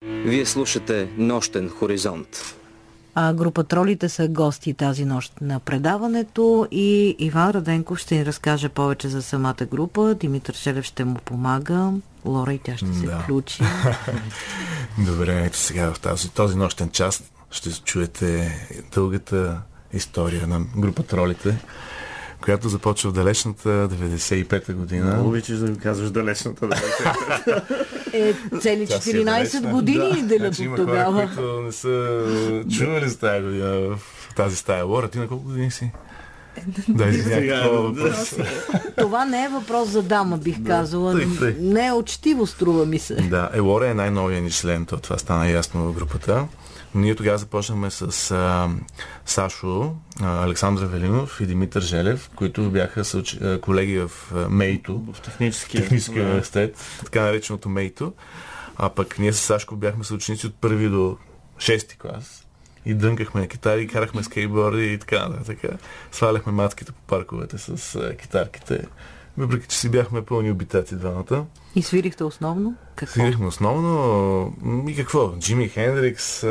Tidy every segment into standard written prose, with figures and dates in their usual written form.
Вие слушате Нощен хоризонт. А група Тролите са гости тази нощ на предаването и Иван Раденков ще ни разкаже повече за самата група. Димитър Желев ще му помага. Лора и тя ще се включи. Добре, ето сега в този нощен час ще чуете дългата история на група Тролите, която започва в далечната 95-та година. Много обичаш да ми казваш далечната 95-та. Цели 14 години делят от тогава. Хора, които не са чували за тази година в тази стая. Лора, ти на колко години си? Да, въпрос. Това не е въпрос за дама, бих казала. Не е учтиво, струва ми се. Да, Лора е най-новия ни член, това стана ясно в групата. Ние тогава започнахме с Сашо, Александър Велинов и Димитър Желев, които бяха колеги в МЕИТО, в техническия университет, така нареченото МЕИТО. А пък ние с Сашко бяхме съученици от първи до 6-ти клас. И дънкахме на китари, карахме скейтборди и така. Сваляхме матките по парковете с китарките. Въпреки че си бяхме пълни обитати двамата. И свирихте основно? Какво? Свирихме основно и какво? Джими Хендрикс,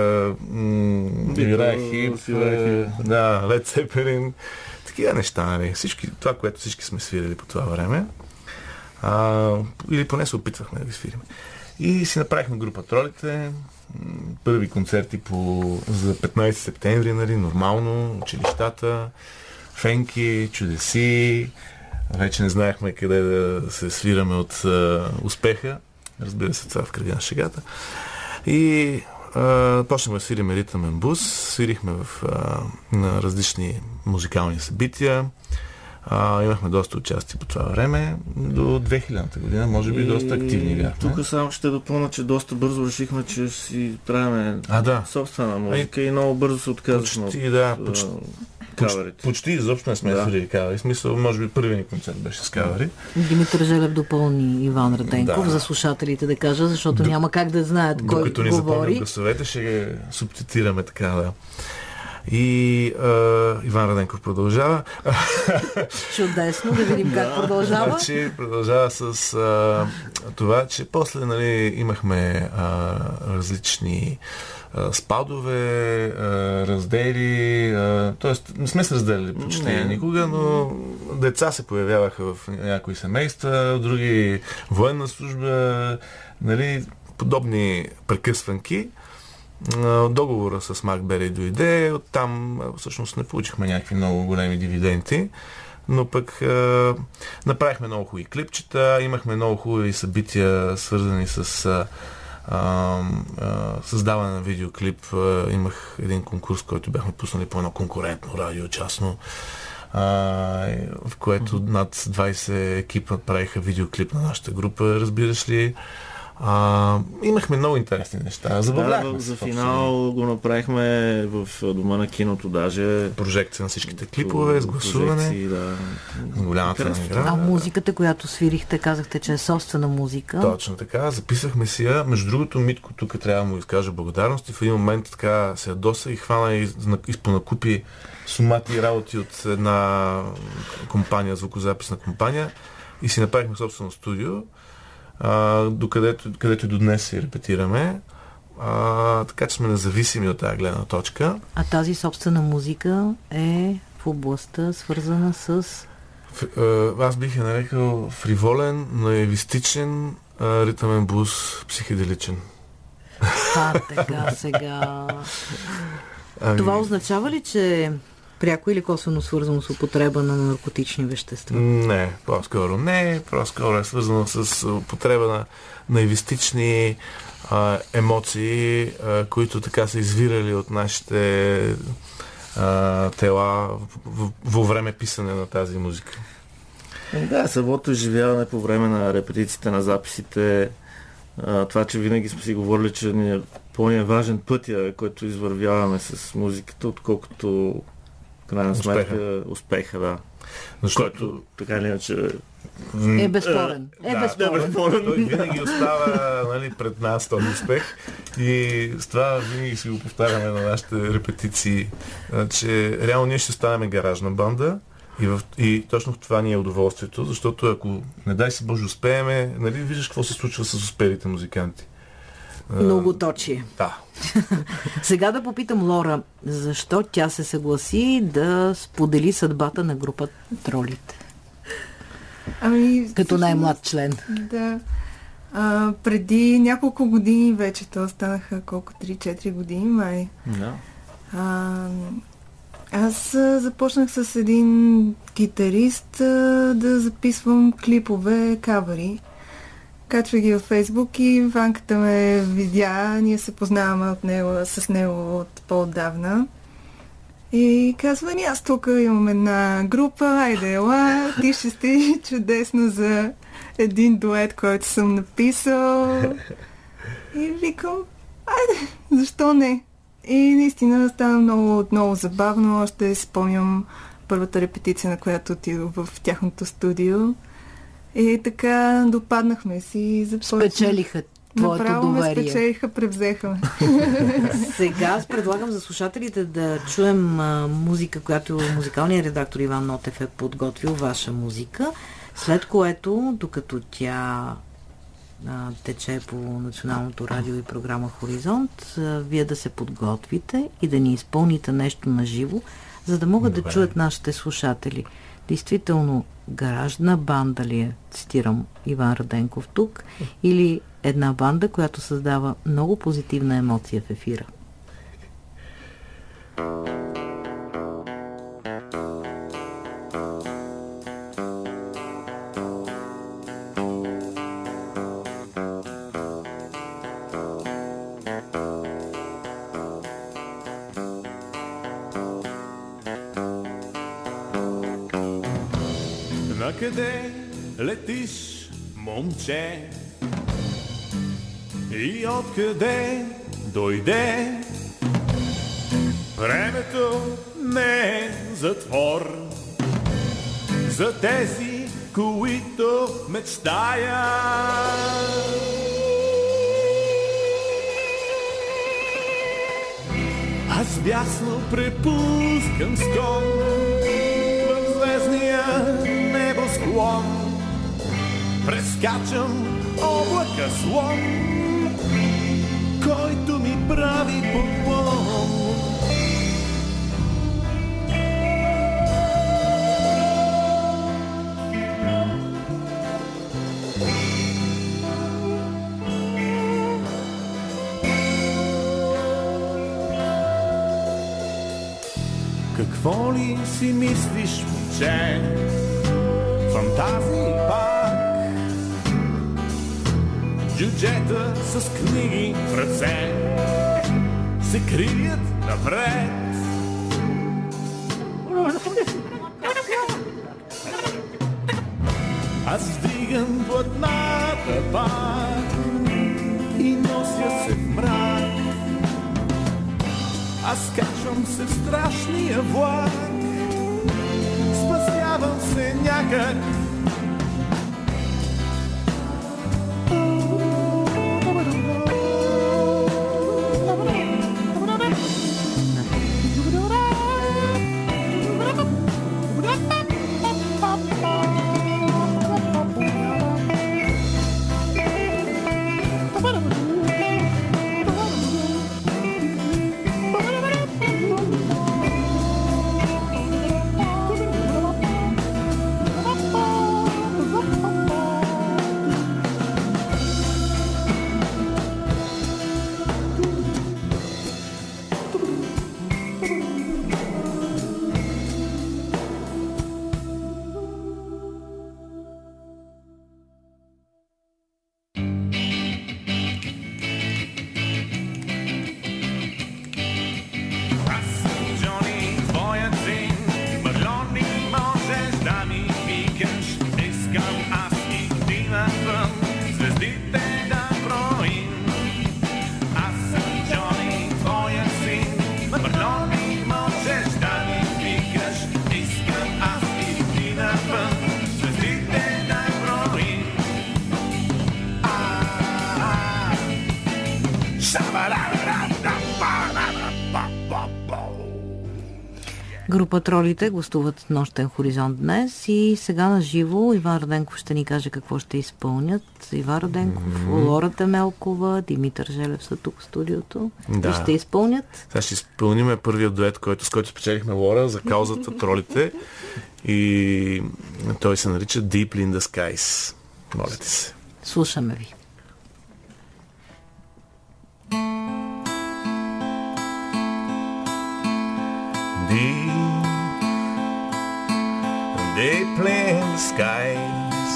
Юрай Хип, Лед Цепелин, такива неща, нали? Това, което всички сме свирили по това време. Или поне се опитвахме да ги свирим. И си направихме група Тролите. Първи концерти за 15 септември, нали? Нормално, училищата, фенки, чудеси. Вече не знаехме къде да се свираме от успеха. Разбира се, това в кръга на шегата. И почнахме да свириме ритъмен бус. Свирихме на различни музикални събития. Имахме доста участие по това време. До 2000-та година, може би, доста активни бяхме. Тук само ще допълня, че доста бързо решихме, че си правим собствена музика и много бързо се отказахме Почти изобщо не сме свирили кавари. В смисъл, може би първи ни концерт беше с кавари. Димитър Желев допълни Иван Раденков за слушателите да кажа, защото няма как да знаят кой говори. Докато ни запомнят гласовете, ще ги субтитрираме така, да. И Иван Раденков продължава. Чудесно, да видим как продължава. Продължава с това, че после имахме различни спадове, раздели, т.е. не сме се разделили почти никога, но деца се появяваха в някои семейства, други военна служба, подобни прекъсванки. Договора с Макбери дойде, оттам всъщност не получихме някакви много големи дивиденти, но пък направихме много хубави клипчета, имахме много хубави събития, свързани с създаване на видеоклип. Имах един конкурс, който бяхме пуснали по едно конкурентно радио частно, в което над 20 екипа правиха видеоклип на нашата група, разбираш ли. Имахме много интересни неща. Забавлявахме. За финал го направихме в дома на киното, даже. Прожекция на всичките клипове, с гласуване. Голямата награда. А музиката, която свирихте, казахте, че е собствена музика. Точно така. Записахме си я. Между другото, Митко тук трябва да му изкажа благодарност и в един момент така се ядоса и хвана и понакупи сумати работи от една компания, звукозаписна компания, и си направихме собствено студио, където до днес си репетираме. Така че сме независими от тази гледна точка. А тази собствена музика е в областта, свързана с... Аз бих я нарекал фриволен, наивистичен, ритъмен блуз, психоделичен. Така сега... Това означава ли, че пряко или косвено свързано с употреба на наркотични вещества? Не, по-скоро не. По-скоро е свързано с употреба на наивистични емоции, които така са извирали от нашите тела във време писане на тази музика. Да, самото изживяване по време на репетициите, на записите, това, че винаги сме си говорили, че ни е по-важен пътя, който извървяваме с музиката, отколкото крайна сметка успеха, да. Защото така или иначе е безспорен. Той винаги остава пред нас този успех и с това винаги си го повтаряме на нашите репетиции, че реално ние ще станем гаражна банда и точно в това ни е удоволствието, защото ако не дай си Боже успееме, виждаш какво се случва с успелите музиканти. Многоточие. Да. Сега да попитам Лора, защо тя се съгласи да сподели съдбата на група Тролите? Като най-млад член. Да. Преди няколко години вече, то станаха колко 3-4 години май. Да. Аз започнах с един китарист да записвам клипове, кавъри. Качвах ги във Фейсбук и Ванката ме видя. Ние се познаваме с него от по-отдавна. И казва, аз тук имам една група, айде ела, ти ще сте чудесно за един дует, който съм написал. И викам, айде, защо не? И наистина стана много забавно. Още спомням първата репетиция, на която отидох в тяхното студио. И така допаднахме си и започнахме. Спечелиха твоето направо доверие. Ме спечелиха, превзеха ме. Сега аз предлагам за слушателите да чуем музика, която музикалният редактор Иван Нотев е подготвил, ваша музика, след което, докато тя тече по Националното радио и програма Хоризонт, вие да се подготвите и да ни изпълните нещо на живо, за да могат да чуят нашите слушатели. Действително, гаражна банда ли е, цитирам Иван Раденков тук, или една банда, която създава много позитивна емоция в ефира? Накъде летиш, момче? И откъде дойде? Времето не е затвор за тези, които мечтая. Аз бясно препускам скон в звездния небосклон. Прескачам облака слон, който ми прави поклон. Какво ли си мислиш, момче? Фантазии пак. Джуджета с книги в ръце се крият напред. Аз вдигам платната пак и нося се в мрак. Аз качвам се в страшния влак, спасявам се някак. Група Тролите гостуват в Нощен хоризонт днес и сега на живо Иван Раденков ще ни каже какво ще изпълнят. Иван Раденков, Лора Темелкова, Димитър Желев са тук в студиото. Да. И ще изпълнят. Сега ще изпълним първият дует, с който спечелихме Лора за каузата Тролите. И той се нарича Deep in the Skies. Моля ти се. Слушаме ви. Deep in the skies,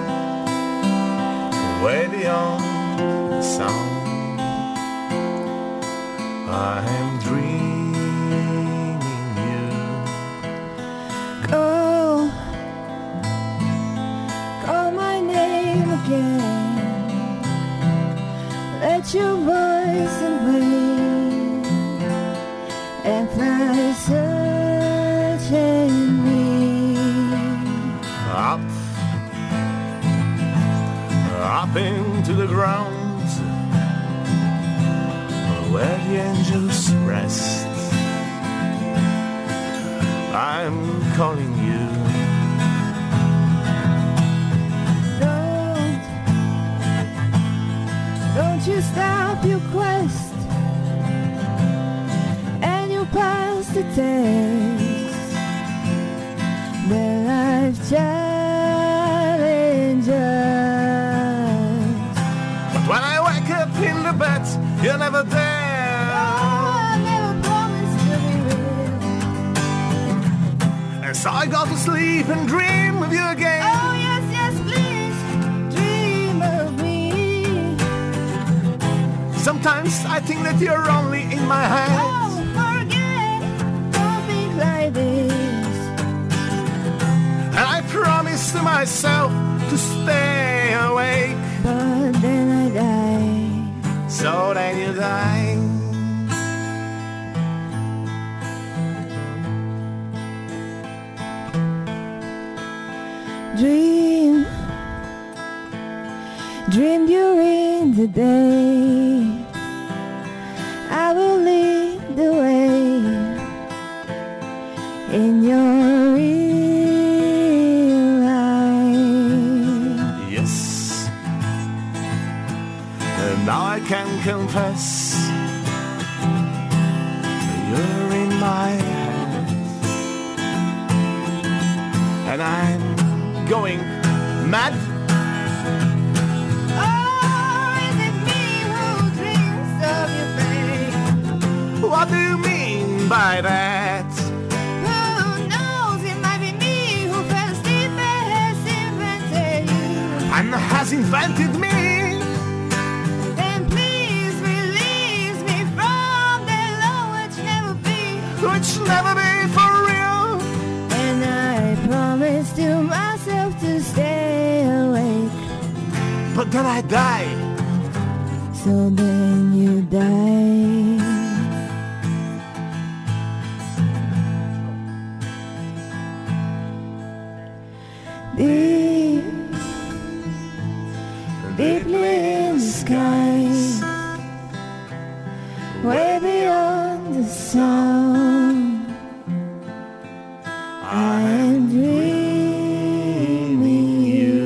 way beyond the sound, I am dreaming you. Call my name again. Let your voice away and fly searching me. Up into the ground, where the angels rest. I'm calling you. Don't you stop your quest, and you pass the test. The life challenges. But when I wake up in the bed, you're never there. Oh, I never promised to be real. And so I go to sleep and dream of you again. Oh yes, yes, please dream of me. Sometimes I think that you're only in my head. Oh, forget, don't think like this. And I promise to myself to stay awake. But then I die. So then you die. Dream, dream during the day. I will lead the way in your real life. Yes. And now I can confess you're in my head. And I'm going mad. Oh, is it me who dreams of your face? What do you mean by that? Who knows, it might be me who fell asleep and has invented you. And has invented me. Then please release me from the law which never be. Which never be for real. And I promise to myself to stay awake. But then I die. So then you die. Deep, deeply in the skies, way beyond the sound, I am dreaming you.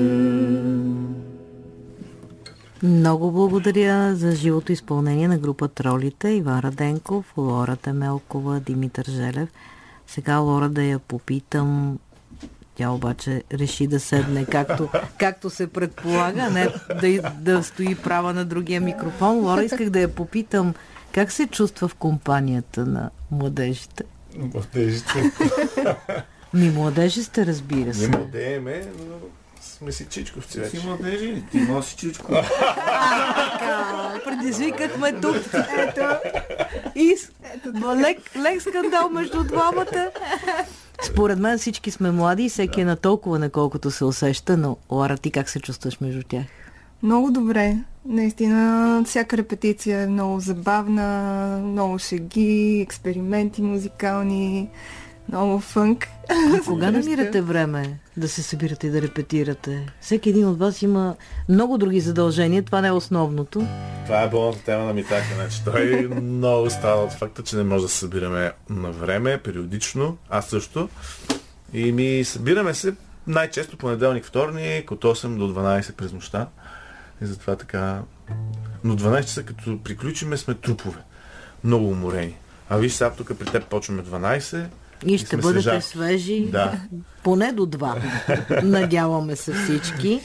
Много благодаря за живото изпълнение на група Тролите. Иван Раденков, Лора Темелкова, Димитър Желев. Сега Лора да я попитам. Тя обаче реши да седне както се предполага, не да стои права на другия микрофон. Лора, исках да я попитам как се чувства в компанията на младежите? Младежите. Младежи сте, разбира се. Не младееме, но сме си чичковци вече. Си младежи, ти носи чичко. Предизвикахме тук. Ето. И лек скандал между двамата. Според мен всички сме млади и всеки е на толкова, наколкото се усеща, но Лара, ти как се чувстваш между тях? Много добре. Наистина, всяка репетиция е много забавна, много шеги, експерименти музикални. много фънк. Кога намирате време да се събирате и да репетирате? Всеки един от вас има много други задължения, това не е основното. Това е болната тема на Митака. Значи, той много става от факта, че не може да се събираме на време, периодично. Аз също. И ми събираме се най-често понеделник, вторник, от 8 до 12 през нощта. И затова така... Но 12 часа, като приключиме, сме трупове. Много уморени. А виж сега тук при теб почваме 12 и ще бъдете свежи поне до 2. Надяваме се всички.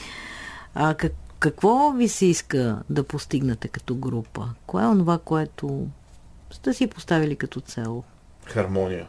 Какво ви се иска да постигнете като група? Кое е онова, което сте си поставили като цел? Хармония.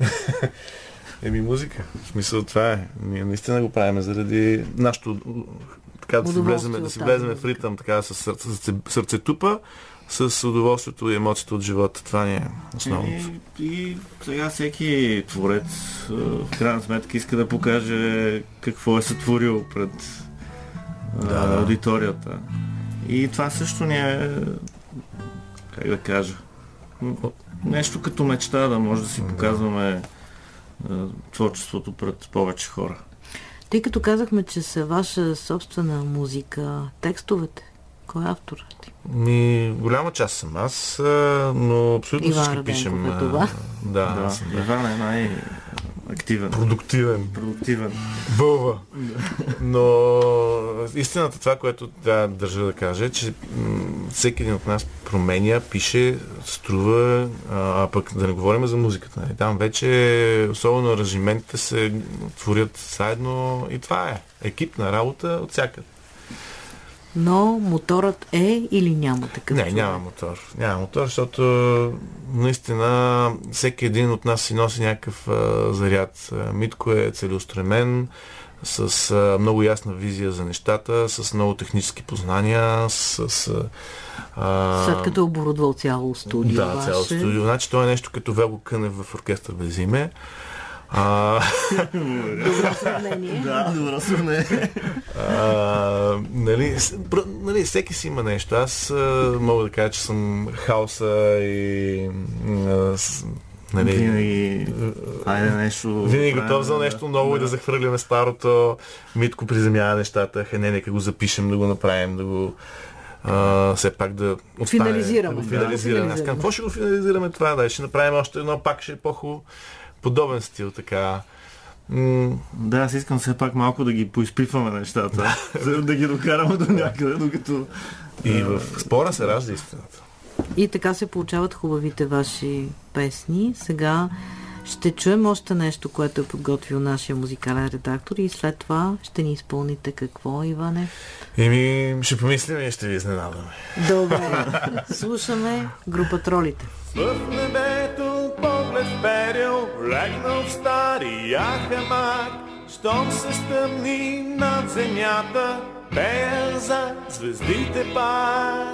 Музика. В смисъл това е. Ние наистина го правим заради нашото така да си влеземе в ритъм, така с сърцетупа, с удоволствието и емоцията от живота. Това ни е основното. И сега всеки творец в крайна сметка иска да покаже какво е сътворил пред аудиторията. И това също ни е, как да кажа, нещо като мечта, да може да си показваме творчеството пред повече хора. Тъй като казахме, че са ваша собствена музика, текстовете, кой е авторът ти? Голяма част съм аз, но абсолютно Иван всички Раденков пишем. Е това? Да. Иван е най-активен. Продуктивен. Бълва. Но истината, това, което държа да кажа, е, че всеки един от нас променя, пише, струва, а пък да не говорим за музиката. Там вече, особено аранжиментите се творят заедно и това е екипна работа от всякъде. Но моторът е или няма такъв? Не, няма мотор. Няма мотор, защото наистина всеки един от нас си носи някакъв заряд. Митко е целеустремен, с много ясна визия за нещата, с много технически познания, след като оборудвал цяло студио. Да, цяло студио. Значи това е нещо като Велго Кънев в оркестър без име. Добро сравнение. Да, добро сравнение. Нали, всеки си има нещо. Аз мога да кажа, че съм хаоса и винаги готов за нещо ново и да захвърляме старото. Митко приземява нещата. Нека го запишем, да го направим, да го все пак да финализираме. Аз казвам, какво ще го финализираме това? Ще направим още едно, пак ще е по-хубаво. Подобен стил, така. Да, аз искам все пак малко да ги поизпиваме нещата, за да ги докараме до някъде, докато... И в спора се ражда истината. И така се получават хубавите ваши песни. Сега ще чуем още нещо, което е подготвил нашия музикален редактор и след това ще ни изпълните какво, Иване? Ще помислим и ще ви изненадаме. Добре. Слушаме група Тролите. В небето поглед вперил, легнал в стария хамак, щом се стъмни над земята, пея за звездите пак.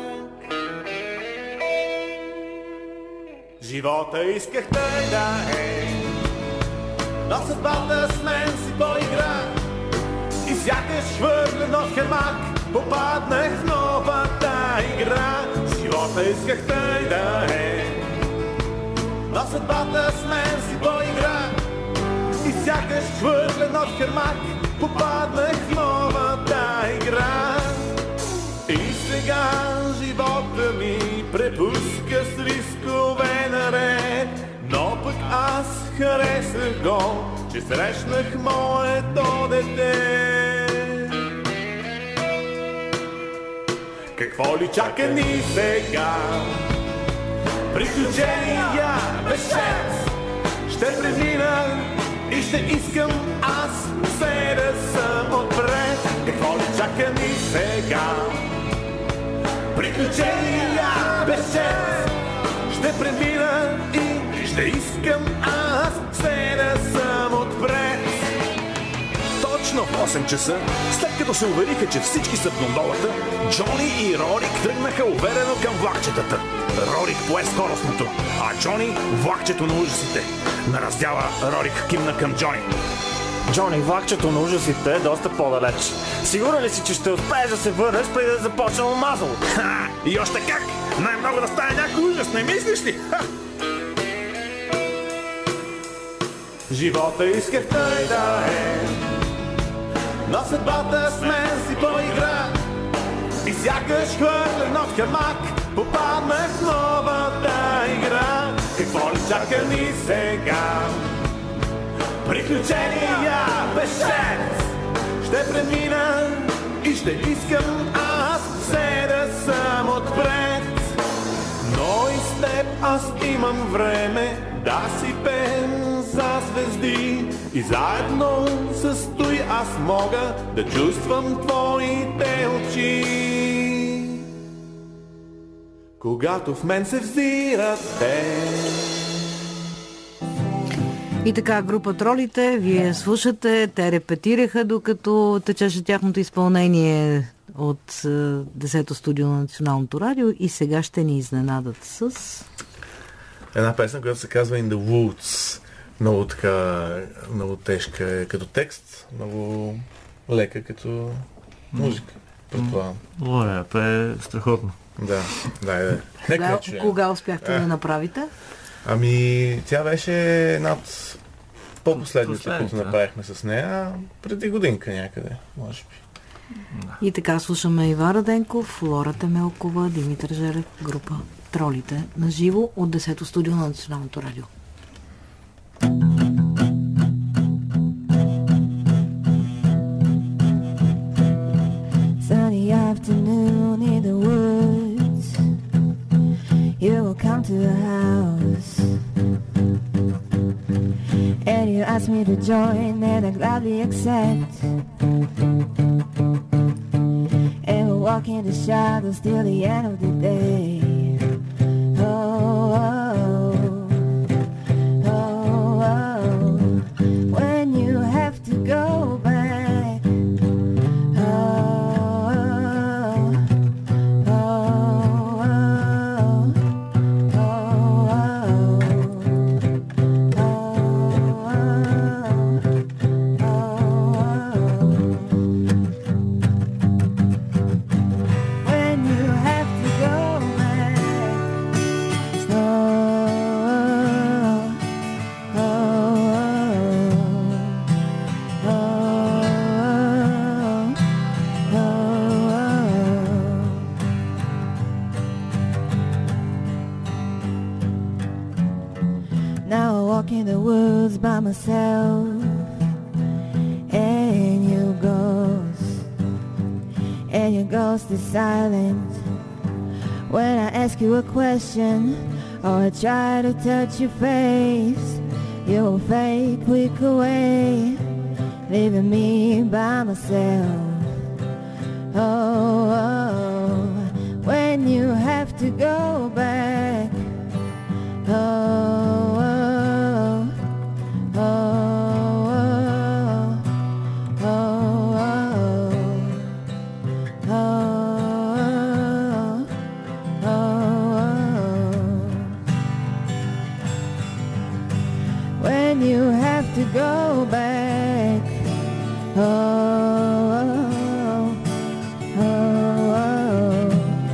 Живота исках тъй да е, но съдбата с мен си поигра и сякаш хвърлено в хамак попаднах в новата игра. Живота исках тъй да е, но съдбата с мен си поигра и сякаш хвърлено в хамак попаднах в новата игра. И сега живота ми препуска с рискове наред, но пък аз харесах го, че срещнах моето дете. Какво ли чака ни сега? Приключения без шанс ще премина и ще искам аз все да съм отпред. Какво ли чака ни сега? Приключения без шанс ще премина и ще искам аз все да съм отпред. Точно в 8 часа, след като се увериха, че всички са в гондолата, Джони и Рорик тръгнаха уверено към влакчетата. Рорик пое скоростното, а Джони влакчето на ужасите. На раздяла Рорик кимна към Джони. Джони, влакчето на ужасите е доста по-далеч. Сигурен ли си, че ще успееш да се върнеш преди да започне омазало? И още как! Най-много да стане някой ужас, не мислиш ли? Живота исках той да е, но съдбата с мен си поигра. И сякаш хвърлен от хамак, попаднах в новата игра. Какво ли чака ни сега? Приключения без шец. Ще премина и ще искам аз все да съм отпред. Но и с теб аз имам време да си пеем за звезди. И заедно с той аз мога да чувствам твоите очи. Когато в мен се взират те. И така, група Тролите, вие слушате, те репетираха докато течеше тяхното изпълнение от 10-то студио на Националното радио и сега ще ни изненадат с... Една песен, която се казва In the Woods. Много така, много тежка като текст, много лека като музика. Предполагам. Лоя, е страхотно. Да. Нека Кога успяхте да направите? Ами, тя беше над по-последните, които направихме с нея, преди годинка някъде, може би. И така слушаме Иван Раденков, Лора Темелкова, Димитър Желев, група Тролите на живо от 10-то студио на Националното радио. Sunny afternoon in the woods, you will come to the house, and you ask me to join, and I gladly accept. And we'll walk in the shadows till the end of the day. Oh, oh, oh, oh. When you have to go back. Oh, oh, oh, oh, when you have to go back. Now I walk in the woods by myself, and your ghost is silent. When I ask you a question, or I try to touch your face, you will fade quick away, leaving me by myself. Oh, oh, when you have to go back. Oh, oh, oh, oh, oh, oh. When you have to go back. Oh, oh, oh,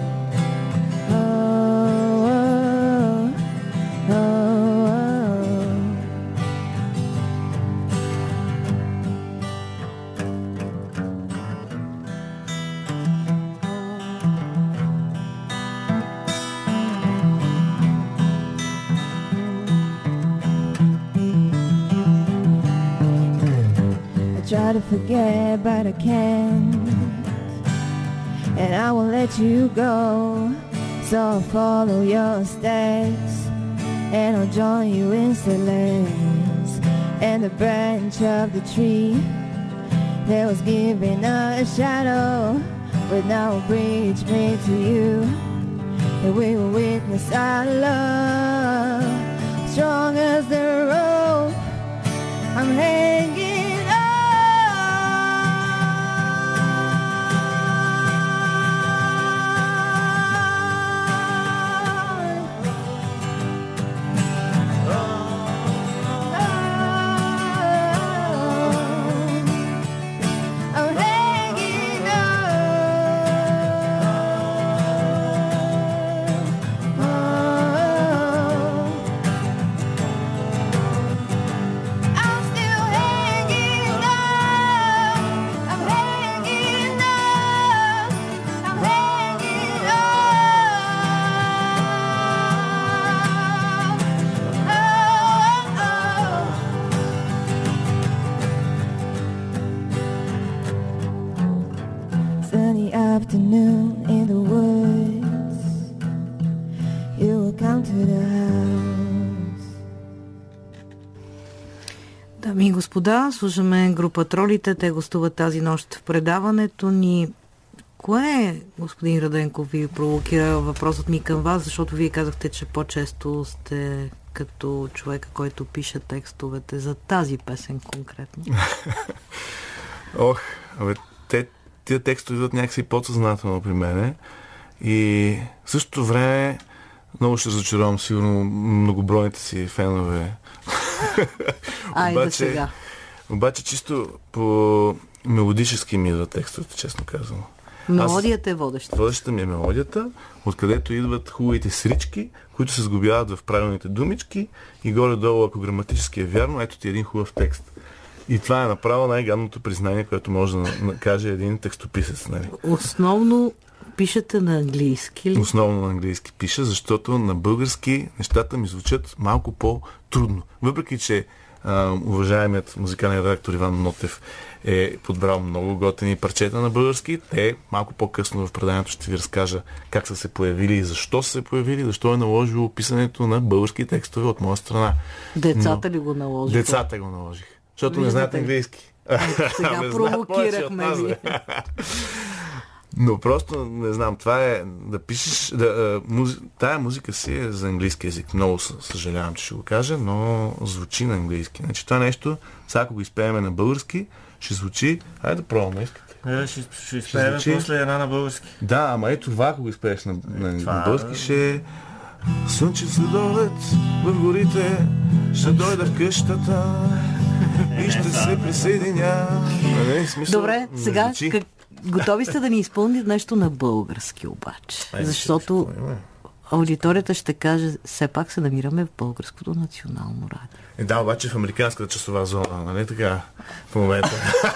try to forget, but I can't, and I won't let you go. So I'll follow your steps, and I'll join you in silence. And the branch of the tree that was giving us a shadow will now bridge me to you, and we will witness our love, strong as the rope I'm hanging. Oh, to the house. Дами и господа, слушаме група Тролите. Те гостуват тази нощ в предаването ни. Кое, господин Раденков, ви провокира въпросът ми към вас, защото вие казахте, че по-често сте като човека, който пише текстовете за тази песен конкретно? Тия текстове идват някакси подсъзнателно при мене и в същото време много ще разочаровам сигурно многобройните си фенове. Айде сега. Обаче чисто по мелодически ми идват текстовете, честно казано. Мелодията е водеща. Водещата ми е мелодията, откъдето идват хубавите срички, които се сгубяват в правилните думички и горе-долу, ако граматически е вярно, ето ти един хубав текст. И това е направо най-гадното признание, което може да каже един текстописец. Нали? Основно пишете на английски ли? Основно на английски пиша, защото на български нещата ми звучат малко по-трудно. Въпреки, че уважаемият музикален редактор Иван Нотев е подбрал много готини парчета на български, те малко по-късно в преданието ще ви разкажа как са се появили и защо са се появили, защо е наложило писането на български текстове от моя страна. Децата ли го наложиха? Децата го наложих. Защото не знаят английски. Сега провокирахме ви. Но просто не знам, това е да пишеш... тая музика си е за английски език. Много съжалявам, че ще го кажа, но звучи на английски. Значи това нещо, сега ако го изпееме на български, ще звучи... Айде да пробваме, искате. Ще изпееме после една на български. Да, ама ето това, ако го изпееш на български, ще... Слънчев следобед в горите, ще дойда в къщата и ще се присъединя. Добре, сега готови сте да ни изпълните нещо на български обаче, защото аудиторията ще каже, все пак се намираме в Българското национално радио. Да, обаче в американската часова зона, нали така, в момента.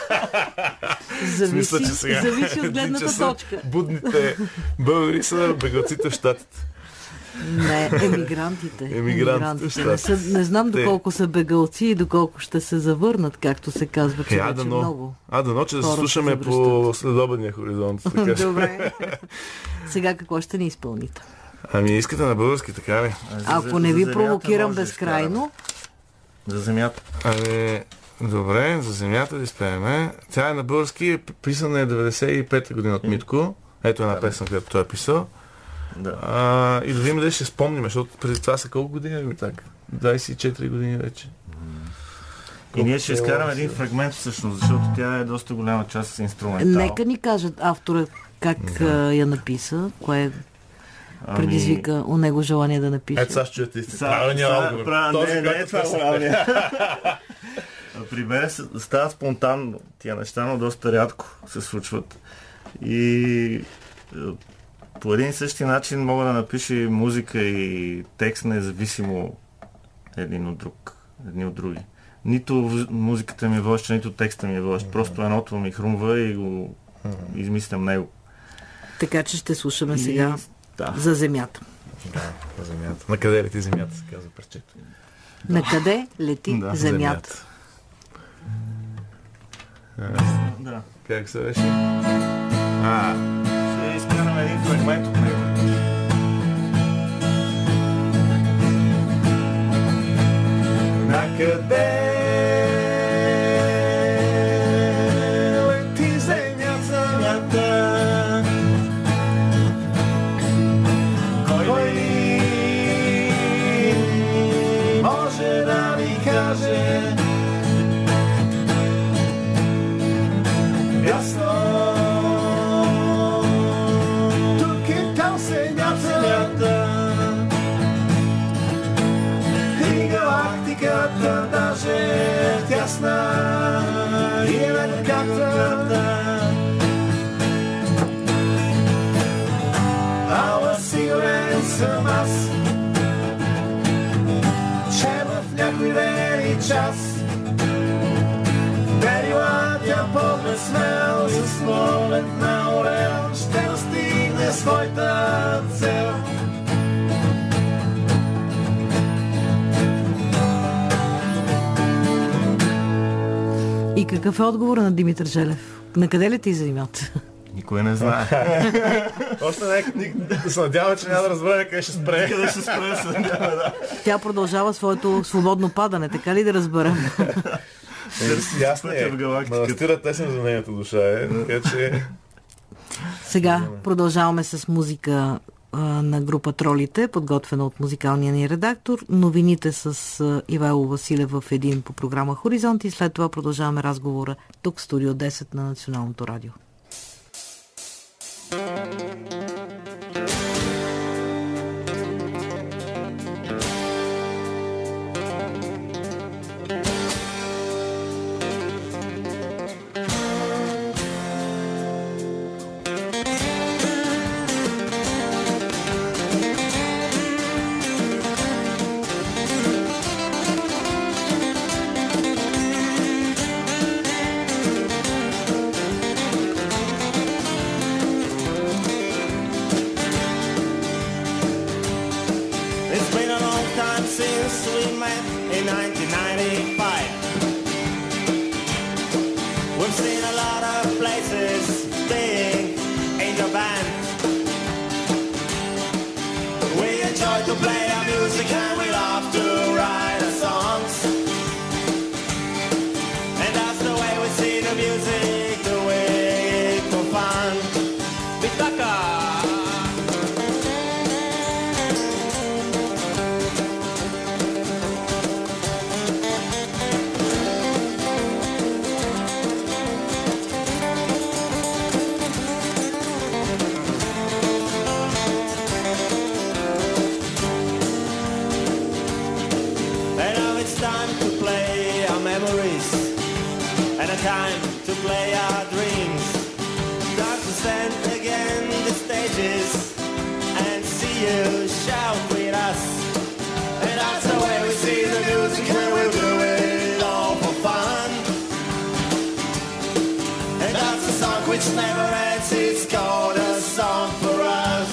Зависи от гледната точка. Будните българи са бегалците в щатите. Не, емигрантите. Емигрантите. Не знам доколко са бегалци и доколко ще се завърнат, както се казва, че вече много. Дано, че да се слушаме по следобедния хоризонт. Добре. Сега какво ще ни изпълните? Ами искате на български, така ли? Ако не ви провокирам безкрайно. За земята. Добре, за земята да изпееме. Тя е на български, писана е 95-та година от Митко. Ето една песен, която той е писал. Да. И да видим дали ще спомним, защото преди това са колко години? Так, 24 години вече. И ние ще изкараме един фрагмент всъщност, защото тя е доста голяма част с инструментал. Нека ни кажат автора как я написа, кое предизвика у него желание да напише. Ето сега ще чуете правилния отговор. Не е това правилния. При мен стават спонтанно тия неща, но доста рядко се случват. И по един и същи начин мога да напиша и музика и текст независимо едни от други. Нито музиката ми е водеща, нито текста ми е водещ. Просто едното ми хрумва и го измислям него. Така че ще слушаме сега за земята. Да, за земята. На къде лети земята, се казва парчето. На къде лети земята? Да. Как се беше? Ще изкараме един фрагмент от него. Накъде лети земята? Кой може да ми каже? Ясно. Тук и там земята. И галактиката даже тясна. И е какта. Ала сигурен съм аз, че в някой ден и час перила тя по-безсмел с полет на орел ще достигне своята цел. И какъв е отговор на Димитър Желев? На къде лети земята? Никой не знае. Още да се надява, че няма да разбере къде ще спре. Къде ще спре, се надява, да. Тя продължава своето свободно падане, така ли да разберем? Ясно е. Манастирът тесен за нейната душа е. Така че... Сега продължаваме с музика на група Тролите, подготвена от музикалния ни редактор. Новините с Ивайло Василев в един по програма Хоризонт и след това продължаваме разговора тук в студио 10 на Националното радио. Time to play our dreams, start to stand again the stages and see you shout with us. And that's the way we see the music, and we'll do it all for fun. And that's a song which never ends, it's called a song for us.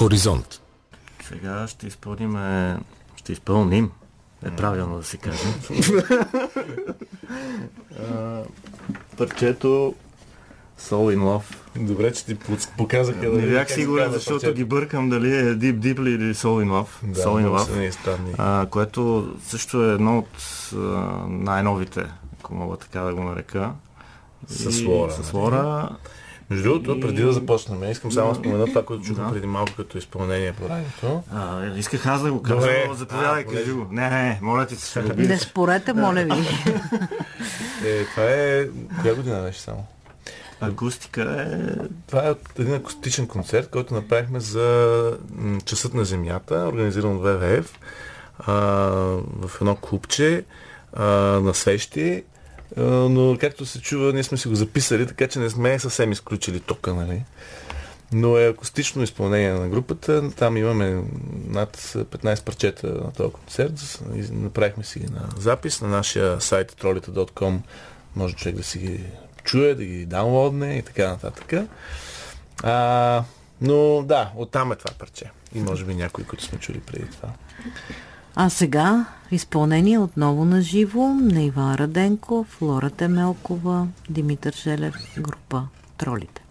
Хоризонт. Сега ще изпълним. Е правилно да се каже. Парчето Soul in Love. Добре, че ти показаха. Не бях сигурен, защото ги бъркам дали е Deep Deeply или Soul in Love. Да, Soul in Love. Което също е едно от най-новите, ако мога така да го нарека. С Лора. Между другото, преди да започнем, искам само да спомена това, което чухме преди малко като изпълнение по радиото. Исках аз да го кажа, но заповядай, кажи го. Не, моля ти се. Не спорете, моля ви. Това е... Коя година беше само? Акустика е... Това е един акустичен концерт, който направихме за Часът на Земята, организиран от ВВФ, в едно клубче на свещи. Но както се чува, ние сме си го записали, така че не сме съвсем изключили тока, нали? Но е акустично изпълнение на групата. Там имаме над 15 парчета на този концерт. Направихме си ги на запис на нашия сайт trolita.com. Може човек да си ги чуе, да ги даунлодне и така нататък. Но да, оттам е това парче. И може би някои, които сме чули преди това. А сега изпълнение отново на живо на Иван Раденков, Лора Темелкова, Димитър Желев, група Тролите.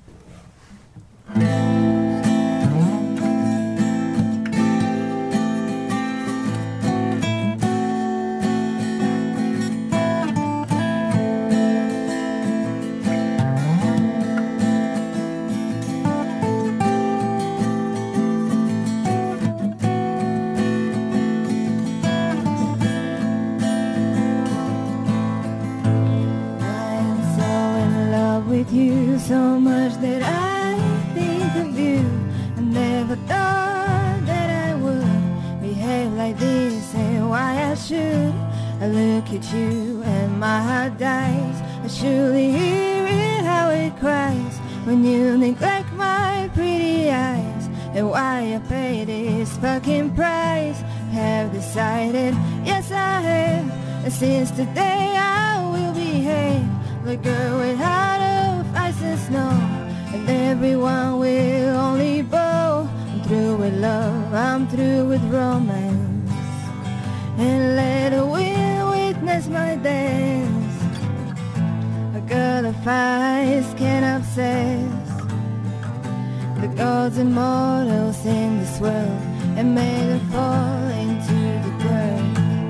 So much that I think of you. I never thought that I would behave like this and why I should. I look at you and my heart dies. I surely hear it how it cries when you neglect my pretty eyes. And why I pay this fucking price. Have decided, yes I have, and since today I will behave like a girl with heart of ice and snow, and everyone will only bow. I'm through with love, I'm through with romance, and let the wind witness my dance. A girl of ice can obsess the gods and mortals in this world, and made them fall into the dirt,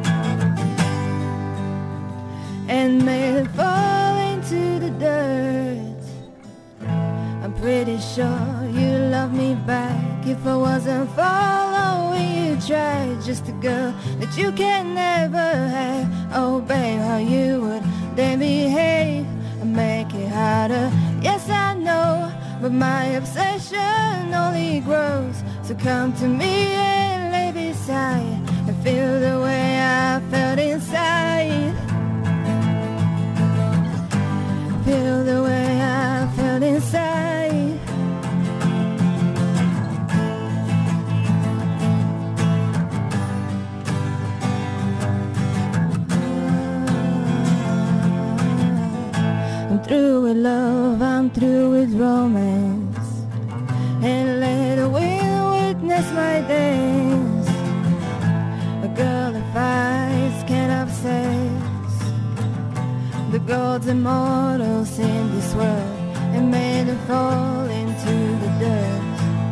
and made them fall into the dirt. I'm pretty sure you love me back. If I wasn't following you, tried just a girl that you can never have. Oh babe, how you would then behave and make it harder. Yes I know, but my obsession only grows. So come to me and lay beside and feel the way I felt inside. Feel the way I felt inside. I'm through with love, I'm through with romance, and let the wind witness my dance. A girl of ice can obsess the gods and mortals in this world, and made them fall into the dirt,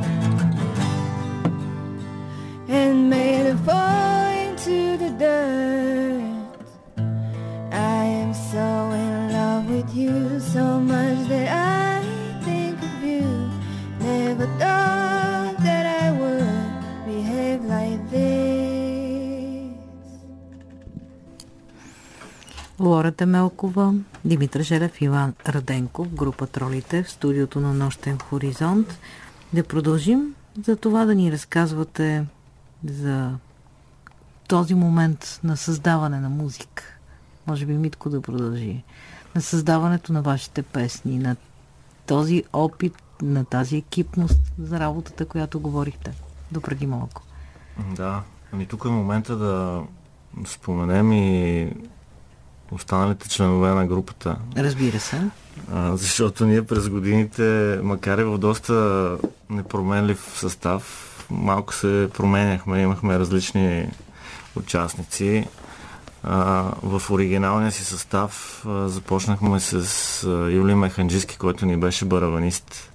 and made them fall into the dirt. I am so in love with you, so much that I think of you. Never thought that I would behave like this. Лора Темелкова, Димитър Желев, Иван Раденков, група Тролите в студиото на Нощен хоризонт. Да продължим за това да ни разказвате за този момент на създаване на музика. Може би Митко да продължи. На създаването на вашите песни, на този опит, на тази екипност за работата, която говорихте допреди малко. Да, тук е момента да споменем и останалите членове на групата. Разбира се. Защото ние през годините, макар и в доста непроменлив състав. Малко се променяхме, имахме различни участници. В оригиналния си състав започнахме с Юли Механджийски, който ни беше барабанист.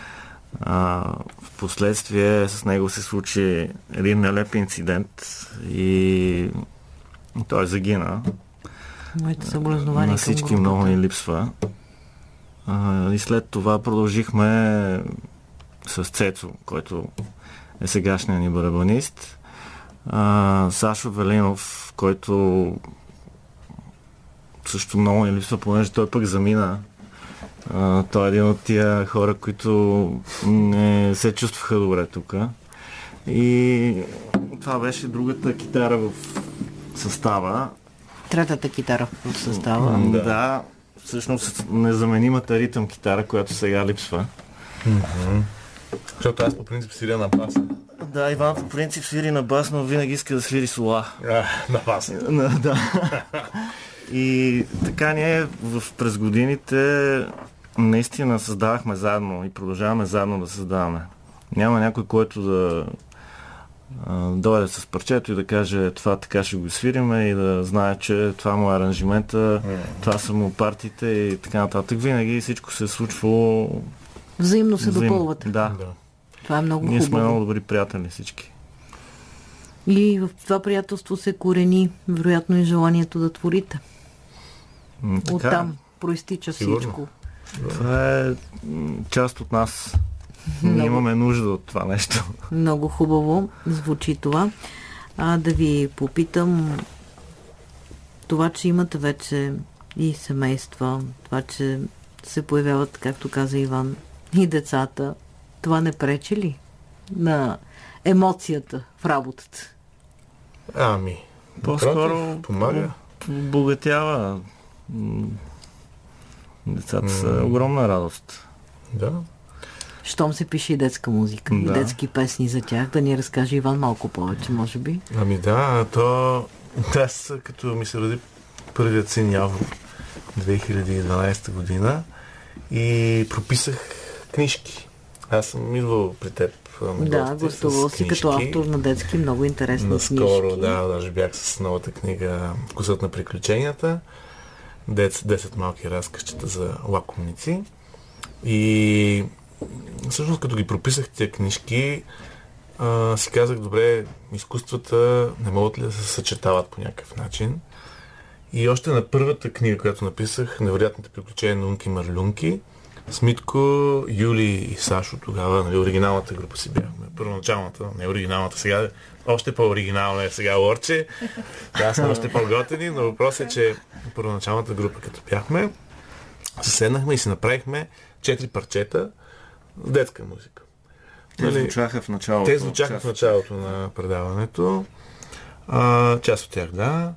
В последствие с него се случи един нелеп инцидент и той загина. Моите съболезнования на всички много ни липсва. И след това продължихме с Цецо, който е сегашния ни барабанист. Сашо Велинов, който също много ни липсва, понеже той пък замина. Той е един от тия хора, които не се чувстваха добре тук. И това беше другата китара в състава. Третата китара в състава. Да, всъщност незаменимата ритъм китара, която сега липсва. Защото аз по принцип свиря на баса. Да, Иван по принцип свири на бас, но винаги иска да свири сола. На баса. Да. И така ние през годините наистина създавахме заедно и продължаваме заедно да създаваме. Няма някой, който да дойде с парчето и да каже това така ще го свириме и да знае, че това му е аранжимента, това са му партиите и така нататък. Винаги всичко се е случвало взаимно се допълвате. Да. Това е много хубаво. Ние сме много добри приятели всички. И в това приятелство се корени вероятно и желанието да творите. Оттам проистича всичко. Това е част от нас. Ние имаме нужда от това нещо. Много хубаво звучи това. Да ви попитам, това, че имате вече и семейства, това, че се появяват, както каза Иван, и децата, това не пречи ли на емоцията в работата? По-скоро помага. Богатява. Децата са огромна радост. Да. Щом се пише и детска музика, и детски песни за тях, да ни разкаже Иван малко повече, може би. Аз като ми се роди първият син Явор 2012 година и прописах книжки. Аз съм идвал при теб. Да, гостувал си като автор на детски много интересни книжки. Наскоро, даже бях с новата книга "Вкусът на приключенията", 10 малки разказчета за лакомници. И всъщност като ги прописах тия книжки, си казах, добре, изкуствата не могат ли да се съчетават по някакъв начин. И още на първата книга, която написах, "Невероятните приключения на Унки Марлюнки", с Митко, Юли и Сашо, тогава, оригиналната група си бяхме. Първоначалната, не оригиналната, сега още по-оригинална е сега Лорче. Да, сме още по-готени, но въпросът е, че първоначалната група, като бяхме, седнахме и си направихме 4 парчета с детска музика. Те звучаха в началото. Те звучаха в началото на предаването. Част от тях, да.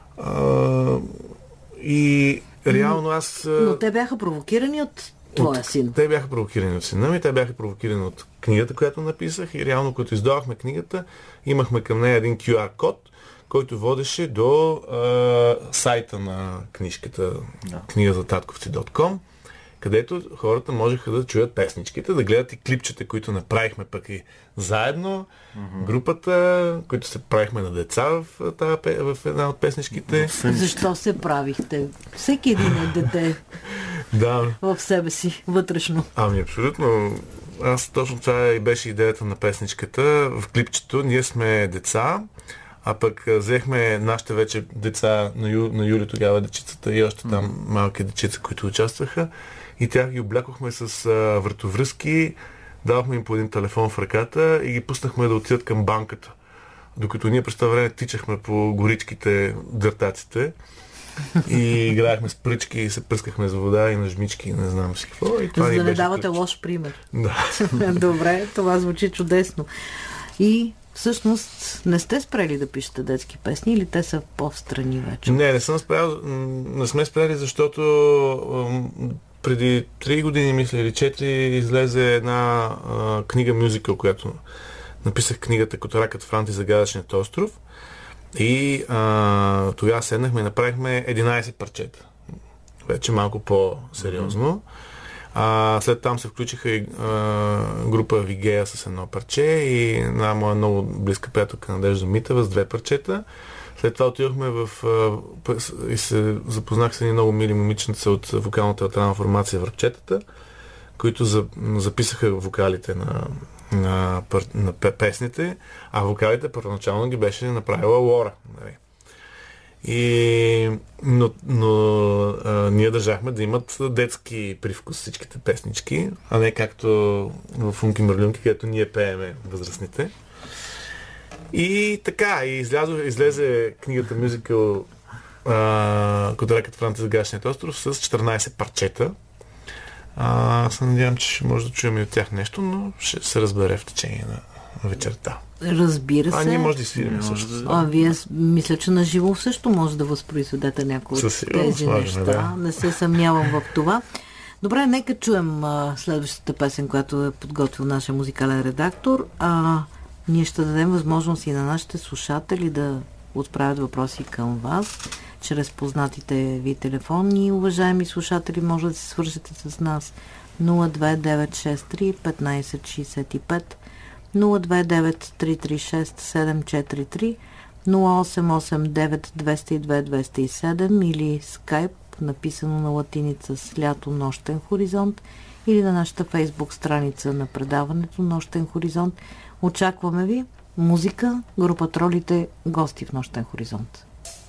И реално аз... Но те бяха провокирани от твоя син. Те бяха провокирани от сина ми, те бяха провокирани от книгата, която написах, и реално, като издавахме книгата, имахме към нея един QR код, който водеше до сайта на книжката, книгазататковци.com, където хората можеха да чуят песничките, да гледат и клипчета, които направихме пък и заедно. Групата, които се правихме на деца в една от песничките. Защо се правихте? Всеки един е дете в себе си, вътрешно. Абсолютно. Аз точно това и беше идеята на песничката. В клипчето ние сме деца, а пък взехме нашите вече деца на Юли, тогава дечицата, и още там малки дечица, които участваха, и тях ги облякохме с вратовръзки, давахме им по един телефон в ръката и ги пуснахме да отидат към банката. Докато ние през това време тичахме по горичките, дъртаците и играехме с пръчки и се пръскахме с вода и на жмички и не знам си какво. И това за да не давате лош пример. Да. Добре, това звучи чудесно. И всъщност не сте спрели да пишете детски песни или те са по-встрани вече? Не сме спрели, защото преди 3 години, мисля, или 4, излезе една книга мюзикъл, която написах книгата "Котаракът Франт и загадъчният остров", и тогава седнахме и направихме 11 парчета. Вече малко по-сериозно. След там се включиха и група Вигея с едно парче и една моя много близка приятелка Надежда Митева с 2 парчета. След това отидохме и се запознах с едни много мили момиченца от вокално-театрална формация Връбчетата, които записаха вокалите на песните, а вокалите първоначално ги беше направила Лора. Нали. Но ние държахме да имат детски привкус всичките песнички, а не както в Функи Мърлюнки, където ние пееме възрастните. И така, излезе книгата Мюзикъл Кодорекът Францис Гашният остров с 14 парчета. Се надявам, че ще може да чуем и от тях нещо, но ще се разбере в течение на вечерта. Разбира се. Ние може да свирим също. Вие мисля, че на живо също може да възпроизведете някои от тези неща. Да. Не се съмнявам в това. Добре, нека чуем следващата песен, която е подготвил нашия музикален редактор. Ние ще дадем възможност и на нашите слушатели да отправят въпроси към вас чрез познатите ви телефони. Уважаеми слушатели, може да се свържете с нас 02963 1565, 029-336-743, 0889-202-207 или Skype, написано на латиница с лято Нощен хоризонт, или на нашата фейсбук страница на предаването Нощен хоризонт. Очакваме ви. Музика, група Тролите, гости в Нощен хоризонт.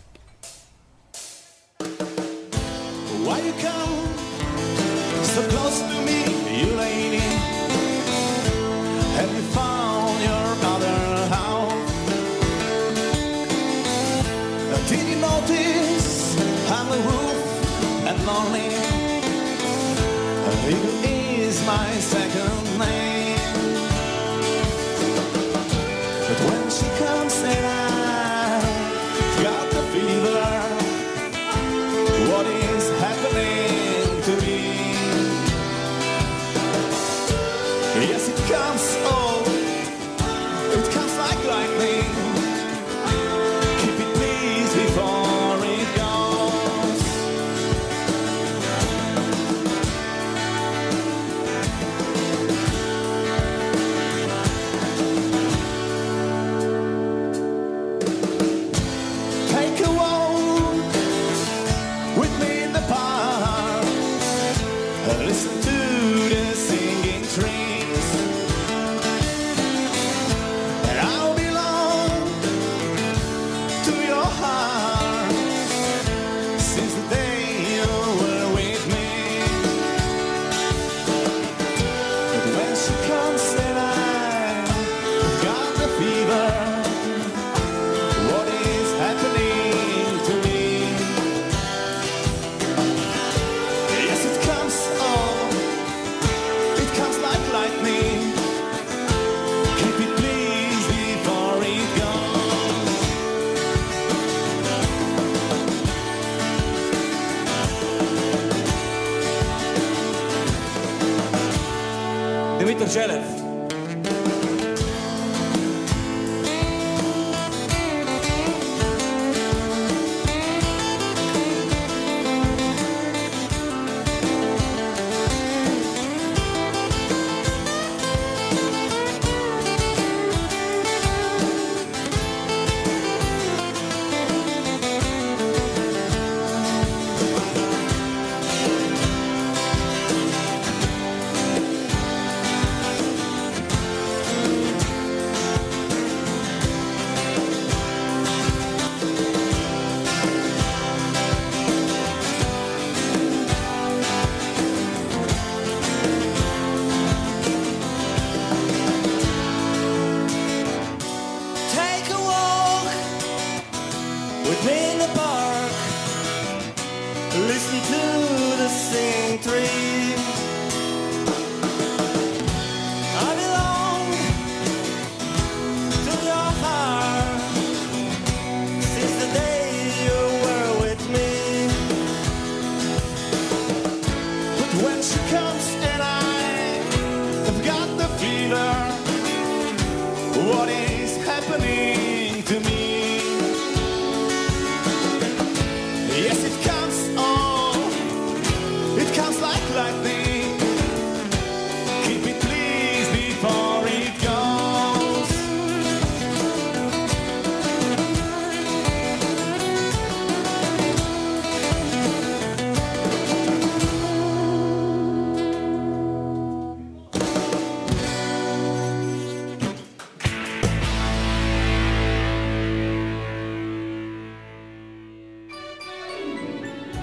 Why you come so close to me, you lady? Have you found your other house? Did you notice I'm aloof and lonely? It is my second name. But when she comes and I've got the fever, what is happening to me? Yes, it comes, oh, it comes like lightning. Keep it please before it goes. Take a walk with me in the park. Listen to the singing trees. And I'll belong to your heart since the day you were with me. But when she comes and I've got the fever, what is happening to me? Yes, it comes, oh, it comes like lightning. Keep it please before it goes. Димитър Желев. Take a walk with me in the park. Listen to the singing tree. I belong to your heart since the day you were with me. But when she comes and I've got the fever, what is happening to me? Yes, it comes, oh, it comes like lightning.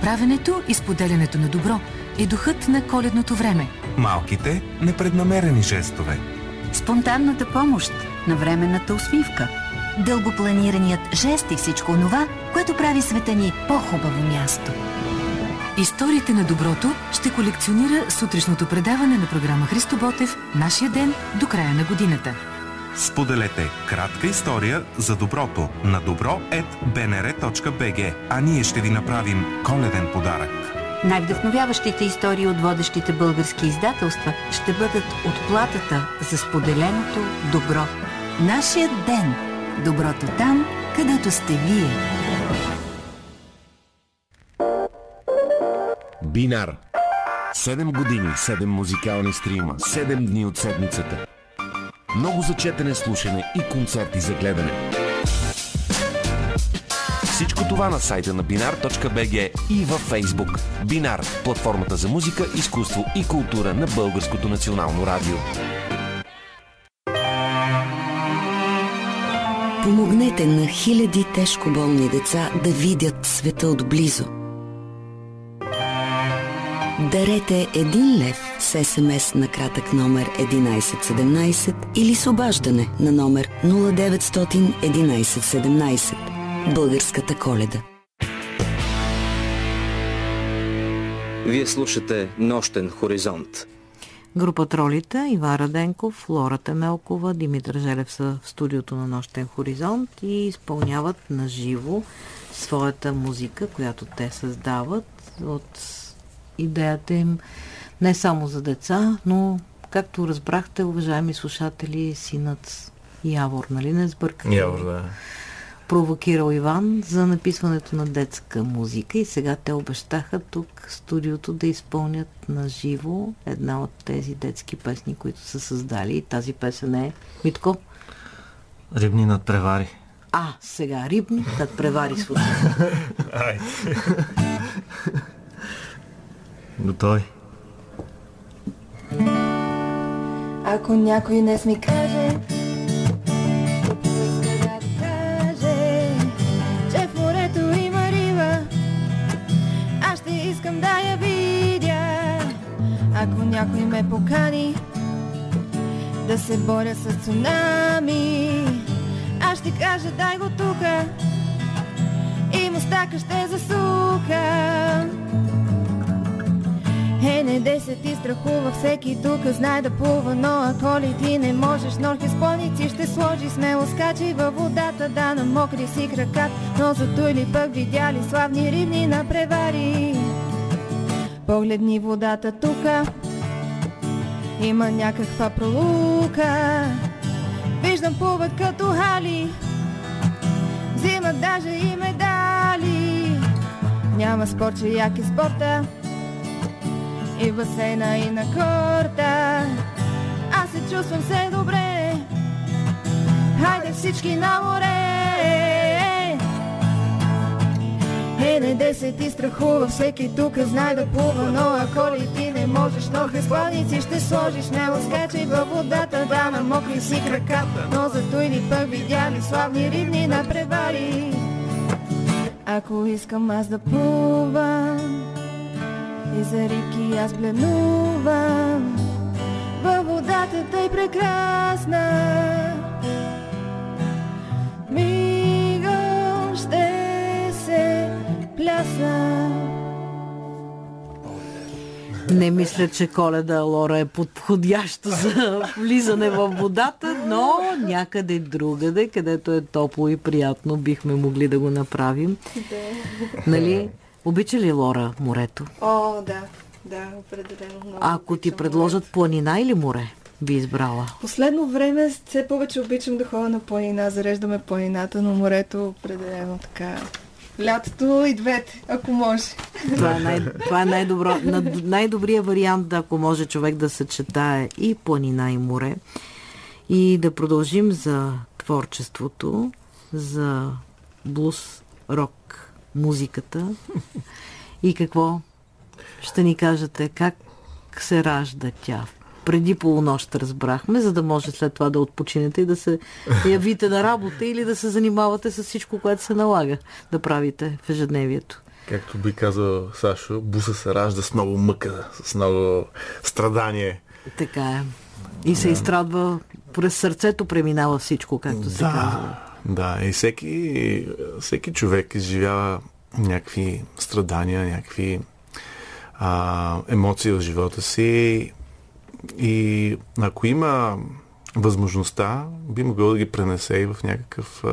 правенето и споделянето на добро е духът на коледното време. Малките, непреднамерени жестове. Спонтанната помощ, навременната усмивка. Дългопланираният жест и всичко онова, което прави света ни по-хубаво място. Историите на доброто ще колекционира сутрешното предаване на програма Христо Ботев «Нашия ден до края на годината». Споделете кратка история за доброто на добро@bnr.bg, а ние ще ви направим коледен подарък. Най-вдъхновяващите истории от водещите български издателства ще бъдат отплатата за споделеното добро. Нашия ден. Доброто там, където сте вие. Бинар. 7 години, 7 музикални стрима, 7 дни от седмицата. Много за четене, слушане и концерти за гледане. Всичко това на сайта на binar.bg и във Facebook. Бинар – платформата за музика, изкуство и култура на Българското национално радио. Помогнете на хиляди тежко болни деца да видят света отблизо. Дарете 1 лев с СМС на кратък номер 1117 или с обаждане на номер 0900 1117. Българската Коледа. Вие слушате Нощен хоризонт. Група Тролите, Иван Раденков, Лора Темелкова, Димитър Желев са в студиото на Нощен хоризонт и изпълняват на живо своята музика, която те създават от идеята им не само за деца, но, както разбрахте, уважаеми слушатели, синът Явор, нали не сбърках? Явор, да. Провокирал Иван за написването на детска музика и сега те обещаха тук в студиото да изпълнят на живо една от тези детски песни, които са създали. И тази песен е, Митко? Рибни надпревари. Сега рибни надпревари слушай. Готови. Ако някой днес ми каже, че в морето има риба, аз ще искам да я видя. Ако някой ме покани да се боря с цунами, аз ще кажа дай го тука и мустака ще засуха. Не дей се ти страхува, всеки тук знае да плува, но ако ли ти не можеш, норки с планици ще сложи, смело скачи във водата, да намокри си кракат, но зато или пък видяли славни рибни напревари. Погледни водата тука, има някаква пролука, виждам плуват като хали, взимат даже и медали. Няма спор, че як е спорта, и в басейна, и на корта. Аз се чувствам все добре, хайде всички на море. Не дей се ти страхува, всеки тук знае да плува, но ако ли ти не можеш, норка с плавници ще сложиш, смело скачай във водата, да намокри си краката, но зато или пък видяли славни рибни напревари. Ако искам аз да плувам и за рибки аз бленувам, във водата тъй прекрасна, мигом ще се плясна. Не мисля, че Коледа Лора е подходяща за влизане във водата, но някъде другаде, където е топло и приятно, бихме могли да го направим. Нали? Обича ли Лора морето? Да, определено много. Ако ти предложат планина или море, би избрала? Последно време все повече обичам да ходя на планина, зареждаме планината, но морето определено така. Лятото и двете, ако може. Това е най-добрият вариант, ако може човек да съчетае и планина, и море. И да продължим за творчеството, за блуз, рок, музиката. И какво ще ни кажете? Как се ражда тя? Преди полунощ разбрахме, за да може след това да отпочинете и да се явите на работа или да се занимавате с всичко, което се налага да правите в ежедневието. Както би казал Сашо, буса се ражда с много мъка, с много страдание. Така е. И се изстрадва, през сърцето преминава всичко, както се казва. Да, и всеки човек изживява някакви страдания, някакви емоции в живота си и ако има възможността, би могъл да ги пренесе и в някакъв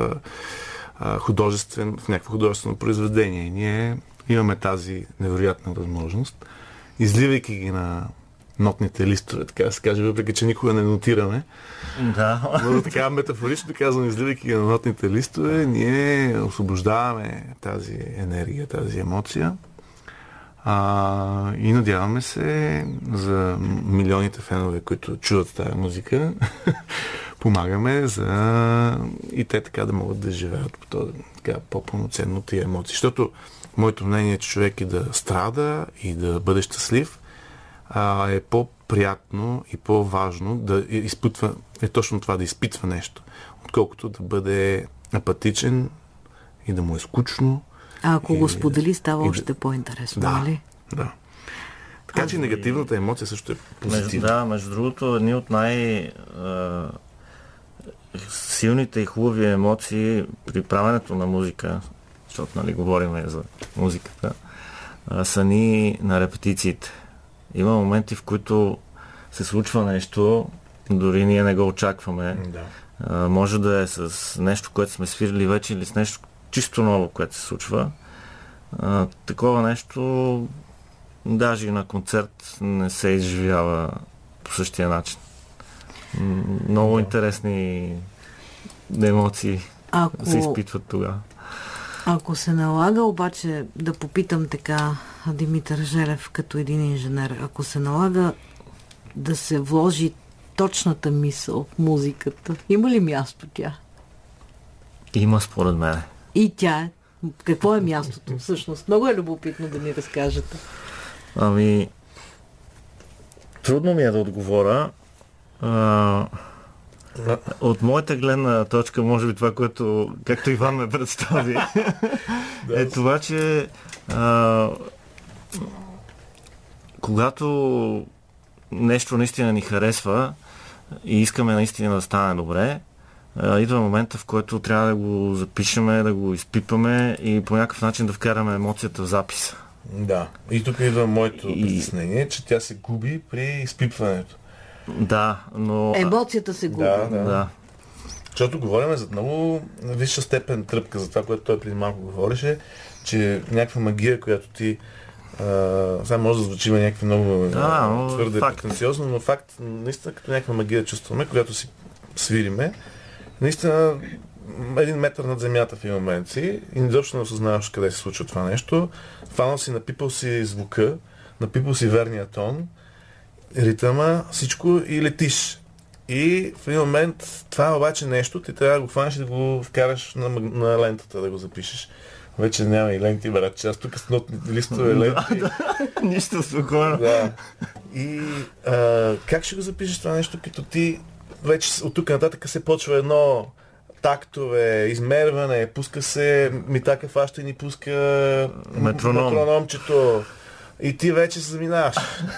в някакво художествено произведение. И ние имаме тази невероятна възможност, изливайки ги на нотните листове, така да се каже, въпреки че никога не нотираме. Да. Но така метафорично казвам, изливайки ги на нотните листове, ние освобождаваме тази енергия, тази емоция. И надяваме се за милионите фенове, които чуват тази музика, помагаме и те така да могат да живеят по-пълноценно тия емоции. Защото моето мнение е, че човек и да страда и да бъде щастлив е по-приятно и по-важно да изпитва, точно това, да изпитва нещо, отколкото да бъде апатичен и да му е скучно. А ако го сподели, става още по-интересно, нали? Да. Така че негативната емоция също е позитивна. Между другото, едни от силните и хубави емоции при правенето на музика, защото говорим за музиката, са ни на репетициите. Има моменти, в които се случва нещо, дори ние не го очакваме. Да. Може да е с нещо, което сме свирили вече, или с нещо чисто ново, което се случва. Такова нещо даже и на концерт не се изживява по същия начин. Много интересни емоции се изпитват тогава. Ако се налага обаче да попитам така Димитър Желев като един инженер, ако се налага да се вложи точната мисъл в музиката, има ли място тя? Има, според мен. И тя е. Какво е мястото всъщност? Много е любопитно да ми разкажете. Трудно ми е да отговоря. От моята гледна точка, може би това, което, както Иван ме представи, е това, че когато нещо наистина ни харесва и искаме наистина да стане добре, идва момента, в който трябва да го запишеме, да го изпипаме и по някакъв начин да вкараме емоцията в записа. Да. И тук идва моето притеснение, че тя се губи при изпипването. Да, но... Емоцията се губи. Да. Защото говорим за много висша степен тръпка за това, което той преди малко говореше, че някаква магия, която ти сега може да звучи някакви много твърде претенциозно, но факт, наистина като някаква магия чувстваме, когато си свириме, наистина 1 метър над земята в един момент си и изобщо не осъзнаваш къде се случва това нещо. Фанал си, напипал си звука, напипал си верния тон, ритъма, всичко и летиш. И в един момент това обаче нещо, ти трябва да го хванеш и да го вкараш на лентата, да го запишеш. Вече няма и ленти, брат, че аз тук с нотни листове ленти. Нищо спокойно. Да. И как ще го запишеш това нещо, като ти вече от тук нататък се почва едно тактове, измерване, пуска се Митака фаща и ни пуска метрономчето и ти вече се заминаваш.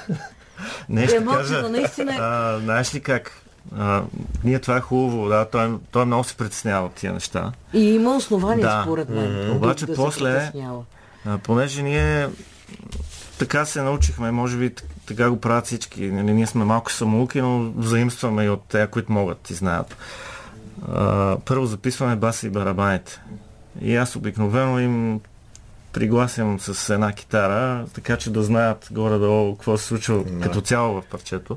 Не ще кажа, знаеш ли как? Ние това е хубаво, да, той много се притеснява от тия неща. И има основания, според мен. Обаче после, понеже ние така се научихме, може би така го правят всички. Ние сме малко самоуки, но взаимстваме и от тези, които могат и знаят. Първо записваме баса и барабаните. И аз обикновено им пригласям с една китара, така че да знаят горе-долу какво се случва като цяло в парчето.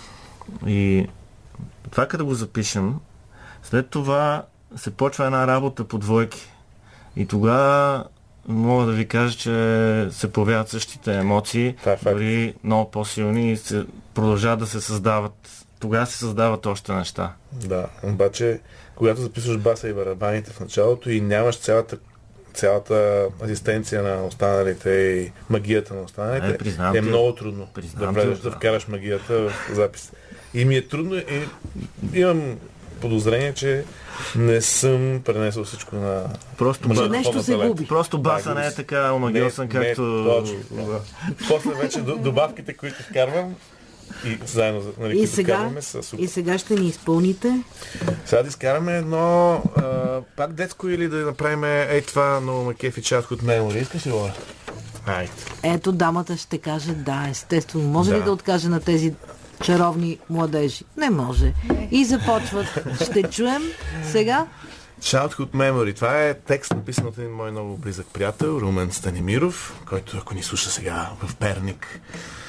И това като го запишем, след това се почва една работа по двойки. И тогава мога да ви кажа, че се появяват същите емоции, дори много по-силни и продължават да се създават. Тогава се създават още неща. Да, обаче, когато записваш баса и барабаните в началото и нямаш цялата асистенция на останалите и магията на останалите, е много трудно да влезеш да вкараш магията в запис. И ми е трудно и имам подозрение, че не съм пренесъл всичко на... Просто нещо се губи. Просто баса не е така омагиосен, както... Точно. После вече добавките, които вкарвам, и заедно, нали, вкарваме, са супер. И сега ще ни изпълните? Сега да изкараме едно пак детско или да направим това много ме кефи Childhood Memory. Искаш ли, Лора? Айде. Ето дамата ще каже да, естествено. Може ли да откаже на тези чаровни младежи? Не може. И започват. Ще чуем сега. Childhood Memory. Това е текст, написан от един мой много близък приятел, Румен Станимиров, който, ако ни слуша сега в Перник,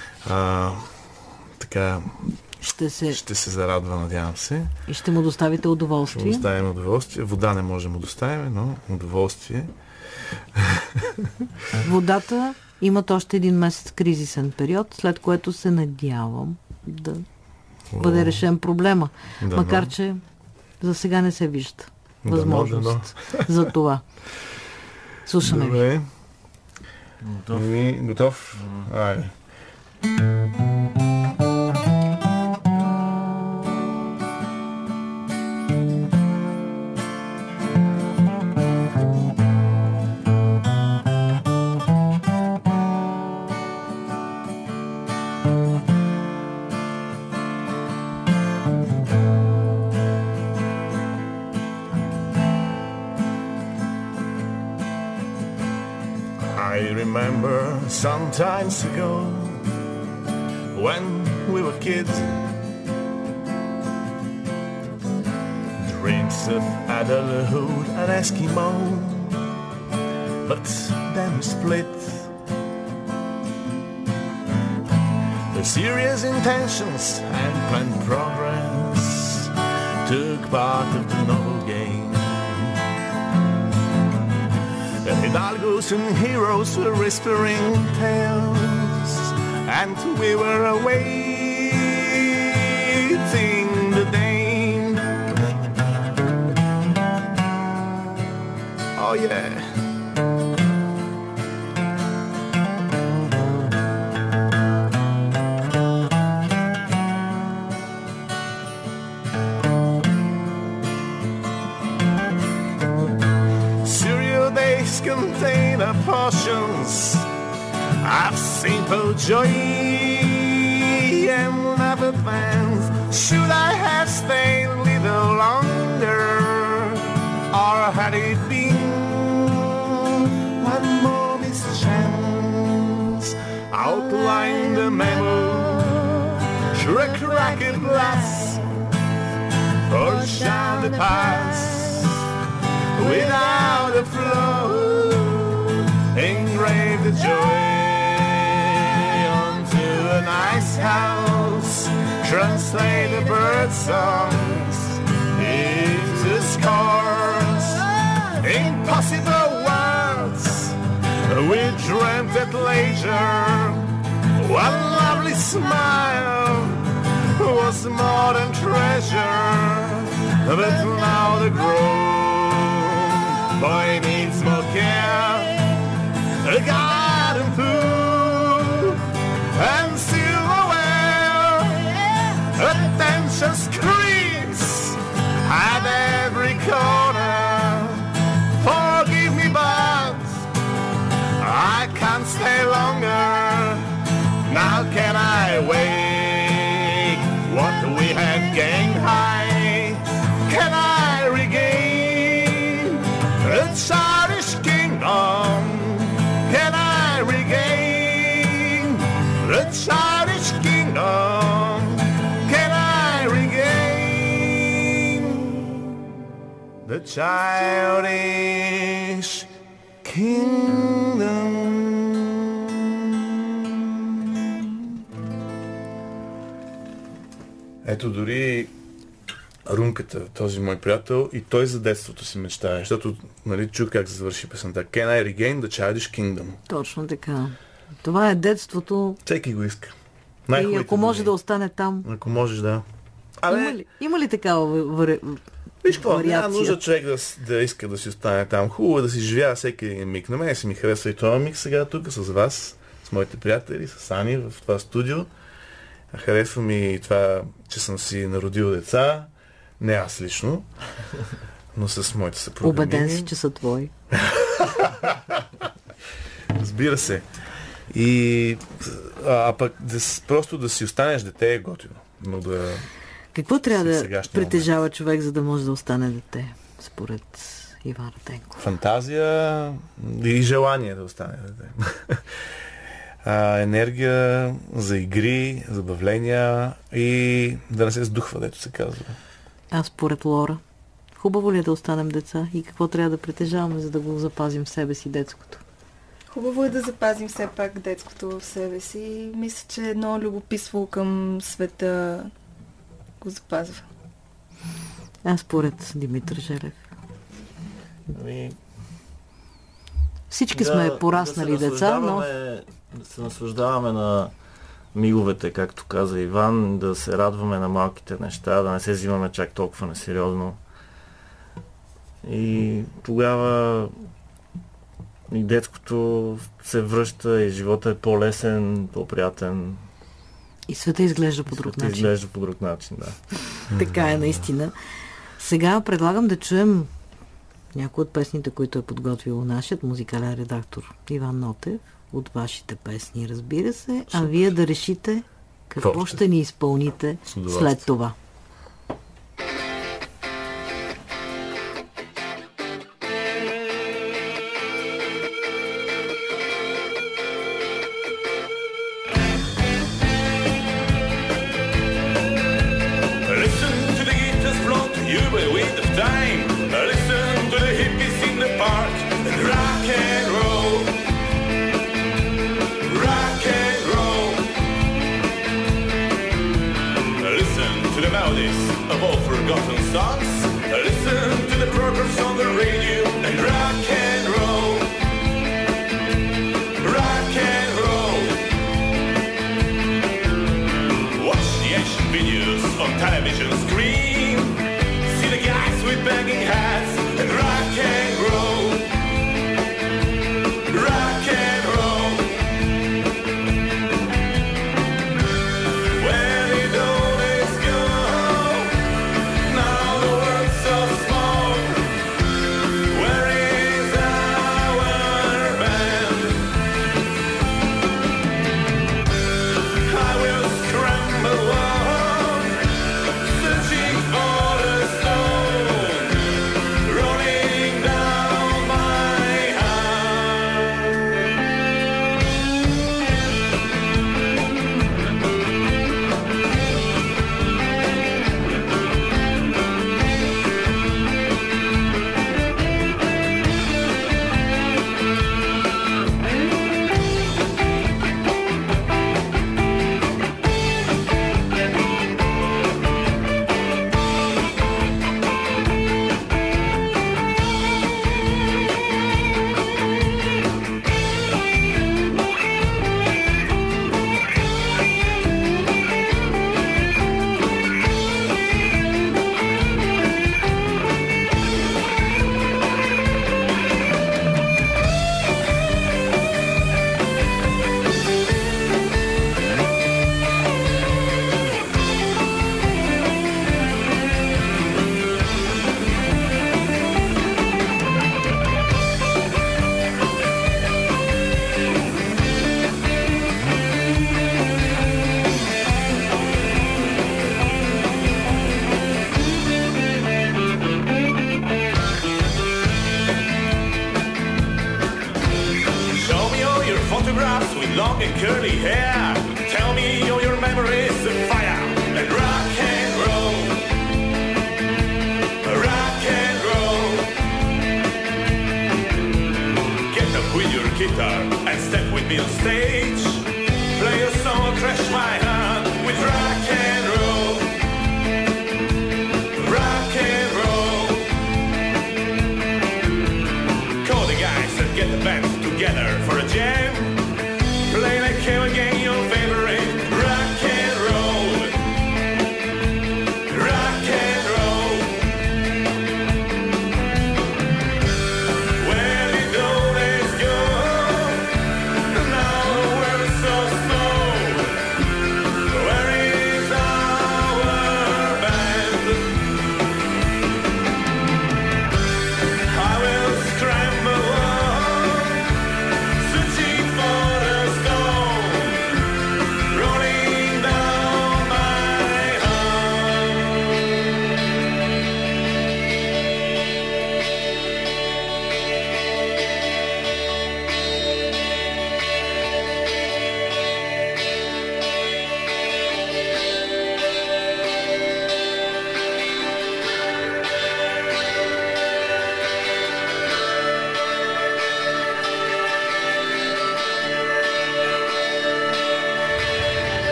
така ще се зарадва, надявам се. И ще му доставите удоволствие. Ще му доставим удоволствие. Вода не може да му доставим, но удоволствие. Водата имат още един месец кризисен период, след което се надявам да бъде решен проблема. Макар, че за сега не се вижда възможност за това. Слушаме ви. Готов? Айде. Sometimes ago, when we were kids, dreams of adulthood and Eskimo, but then we split. The serious intentions and planned progress took part of the novel game. The hidalgos and heroes were whispering tales, and we were awaiting the day. Oh yeah. Container portions of simple joy and love advance. Should I have stayed a little longer, or had it been one more mischance? Outline the memo through a cracked glass, push down the past without a flow. Engrave the joy onto a nice house. Translate the bird songs into scores. Impossible words we dreamt at leisure. One lovely smile was more than treasure. But now the grown boy needs more care. A garden food and silverware. Attention screams at every corner. Forgive me, but I can't stay longer. Now can I wake what we have gained high? Can I regain a childish kingdom? Can I regain the childish kingdom? Can I regain the childish kingdom? Ето дори Румката, този мой приятел, и той за детството си мечтае, защото, нали, чух как се завърши песента. Can I regain the childish kingdom? Точно така. Това е детството. Всеки го иска. И ако може да остане там. Ако можеш, да. Има ли такава Виж какво, няма нужда човек да иска да си остане там. Хубаво да си живя всеки миг. На мен си ми харесва и този миг сега тук с вас, с моите приятели, с Ани в това студио. Харесва ми това, че съм си народил деца, Не аз лично, но с моите съпруга. Убеден си, че са твои. Разбира се. И пък просто да си останеш дете е готино. Но да... Какво трябва да притежава човек, за да може да остане дете, според Иван Раденков? Фантазия и желание да остане дете. Енергия за игри, забавления и да не се сдухва, дето се казва. А според Лора, хубаво ли е да останем деца и какво трябва да притежаваме, за да го запазим в себе си детското? Хубаво е да запазим все пак детското в себе си. Мисля, че едно любопитство към света го запазва. А според Димитър Желев? Всички сме пораснали деца, но... Да се наслаждаваме на миговете, както каза Иван, да се радваме на малките неща, да не се взимаме чак толкова несериозно. И тогава и детското се връща и живота е по-лесен, по-приятен. И света изглежда по друг начин. Изглежда по друг начин, да. Така е, наистина. Сега предлагам да чуем някои от песните, които е подготвил нашият музикален редактор Иван Нотев, от вашите песни, разбира се, а вие да решите какво ще ни изпълните след това.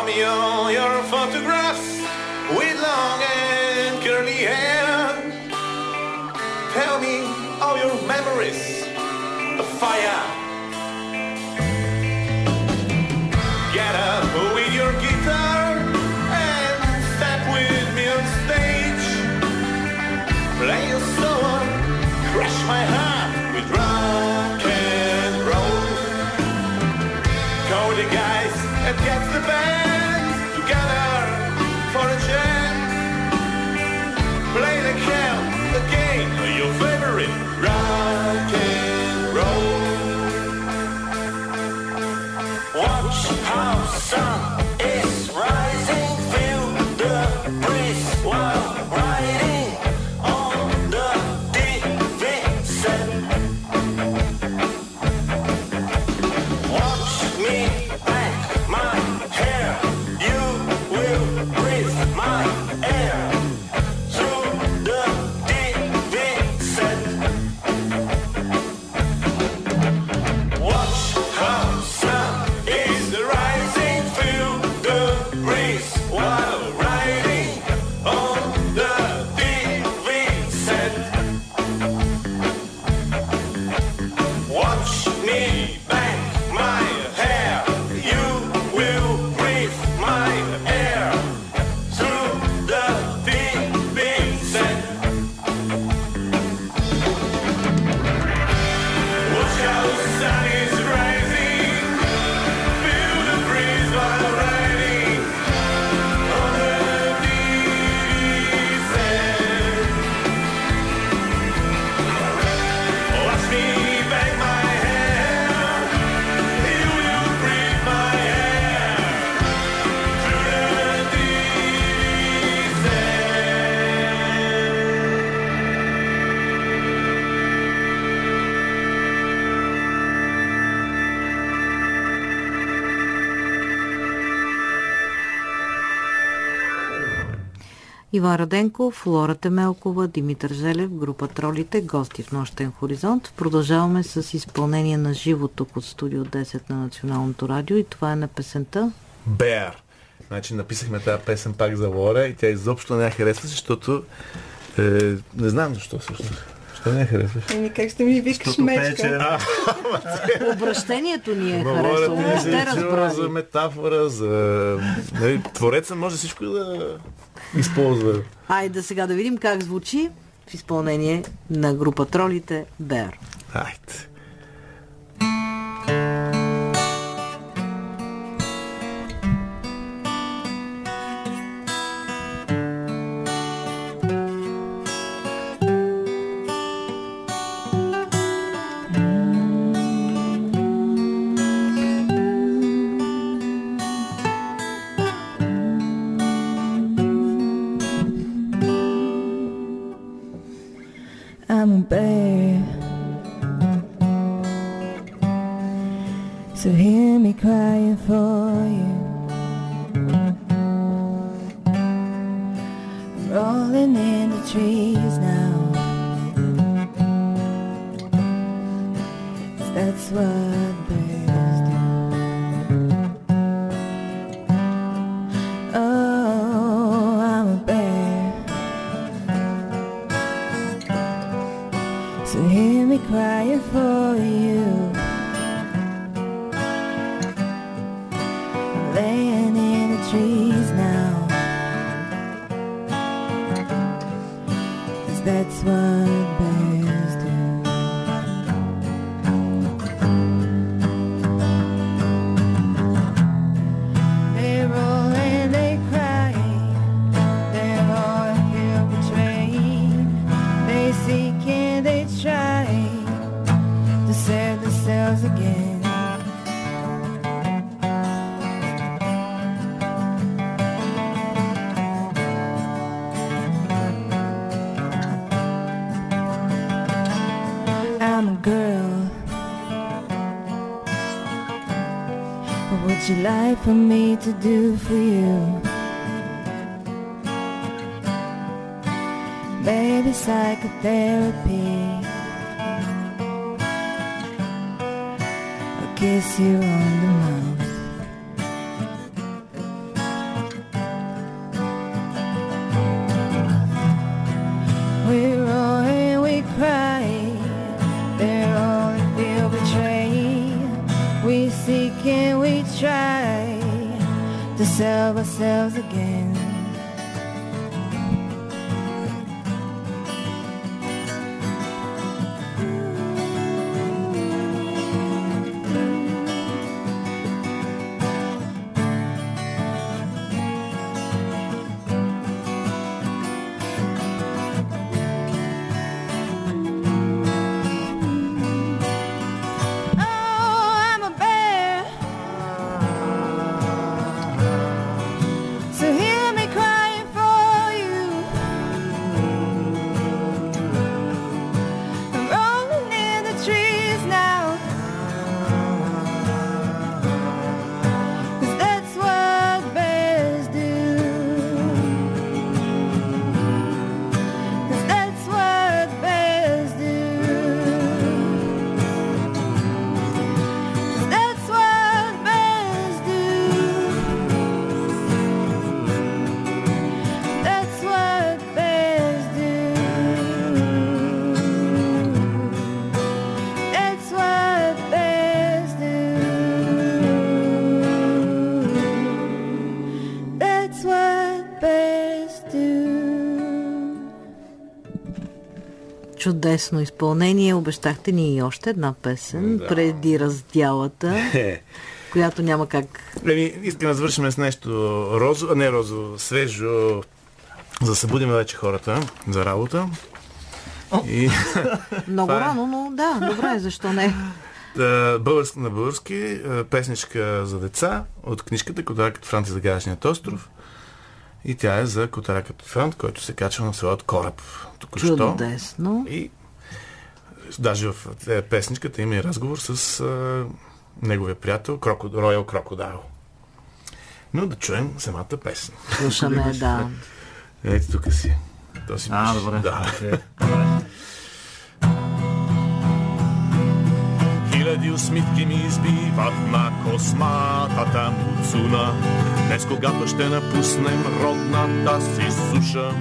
Show me all your photographs with long and curly hair. Tell me all your memories of fire. Get up with your guitar and step with me on stage. Play your song, crush my heart with rock and roll. Call the guys and get the band together for a jam. Play the count again, your favorite rock and roll. Watch how sun is rising, feel the breeze while riding on the TV set. Watch me back my hair, you will breathe my air through the TV set. Watch how sun is rising, feel the breeze while riding on the TV set. Watch me back my hair, you will breathe my air through the TV set. Watch how sun is rising, feel the breeze while riding on the TV set. Watch me back my hair, you will breathe my air through the TV Иван Раденков, Лора Темелкова, Димитър Желев, група Тролите, гости в Нощен хоризонт. Продължаваме с изпълнение на живо тук от студио 10 на Националното радио и това е на песента Bear. Значи написахме тази песен пак за Лора и тя изобщо не я харесва, защото не знам защо всъщност. Що не я харесваш? Как ще ми викаш мечка? Обращението ни е Лора, харесало. ти Не не сте се чува разбрали. за метафора, за... Твореца може всичко да използва. Айде сега да видим как звучи в изпълнение на група Тролите Bear. Айде. I'm a bear, so hear me crying for you. I'm rolling in the trees now, 'cause that's what bears do. Oh, I'm a bear, so hear me crying for you. I'm laying in the trees now, 'cause that's what bears do. They roll and they cry, they're all here betrayed. They seek and they try to save themselves again. I'm a girl. What would you like for me to do for you? Maybe psychotherapy, or kiss you on the mouth. save ourselves again. Чудесно изпълнение. Обещахте ни и още една песен преди раздялата, която няма как. Искам да завършим с нещо свежо. За да събудим вече хората за работа. Много рано, но да, добре, защо не? На български песничка за деца от книжката "Котаракът Франц и загадъчният остров". И тя е за котаракът Франц, който се качва на своят кораб току-що. Чудесно. И даже в песничката има и разговор с неговия приятел Роял Крокодайл. Но да чуем самата песен. Слушаме, да. Ето тук си. Добре. Да. Хиляди усмивки ми избиват на косматата муцуна. Днес, когато ще напуснем родната си суша,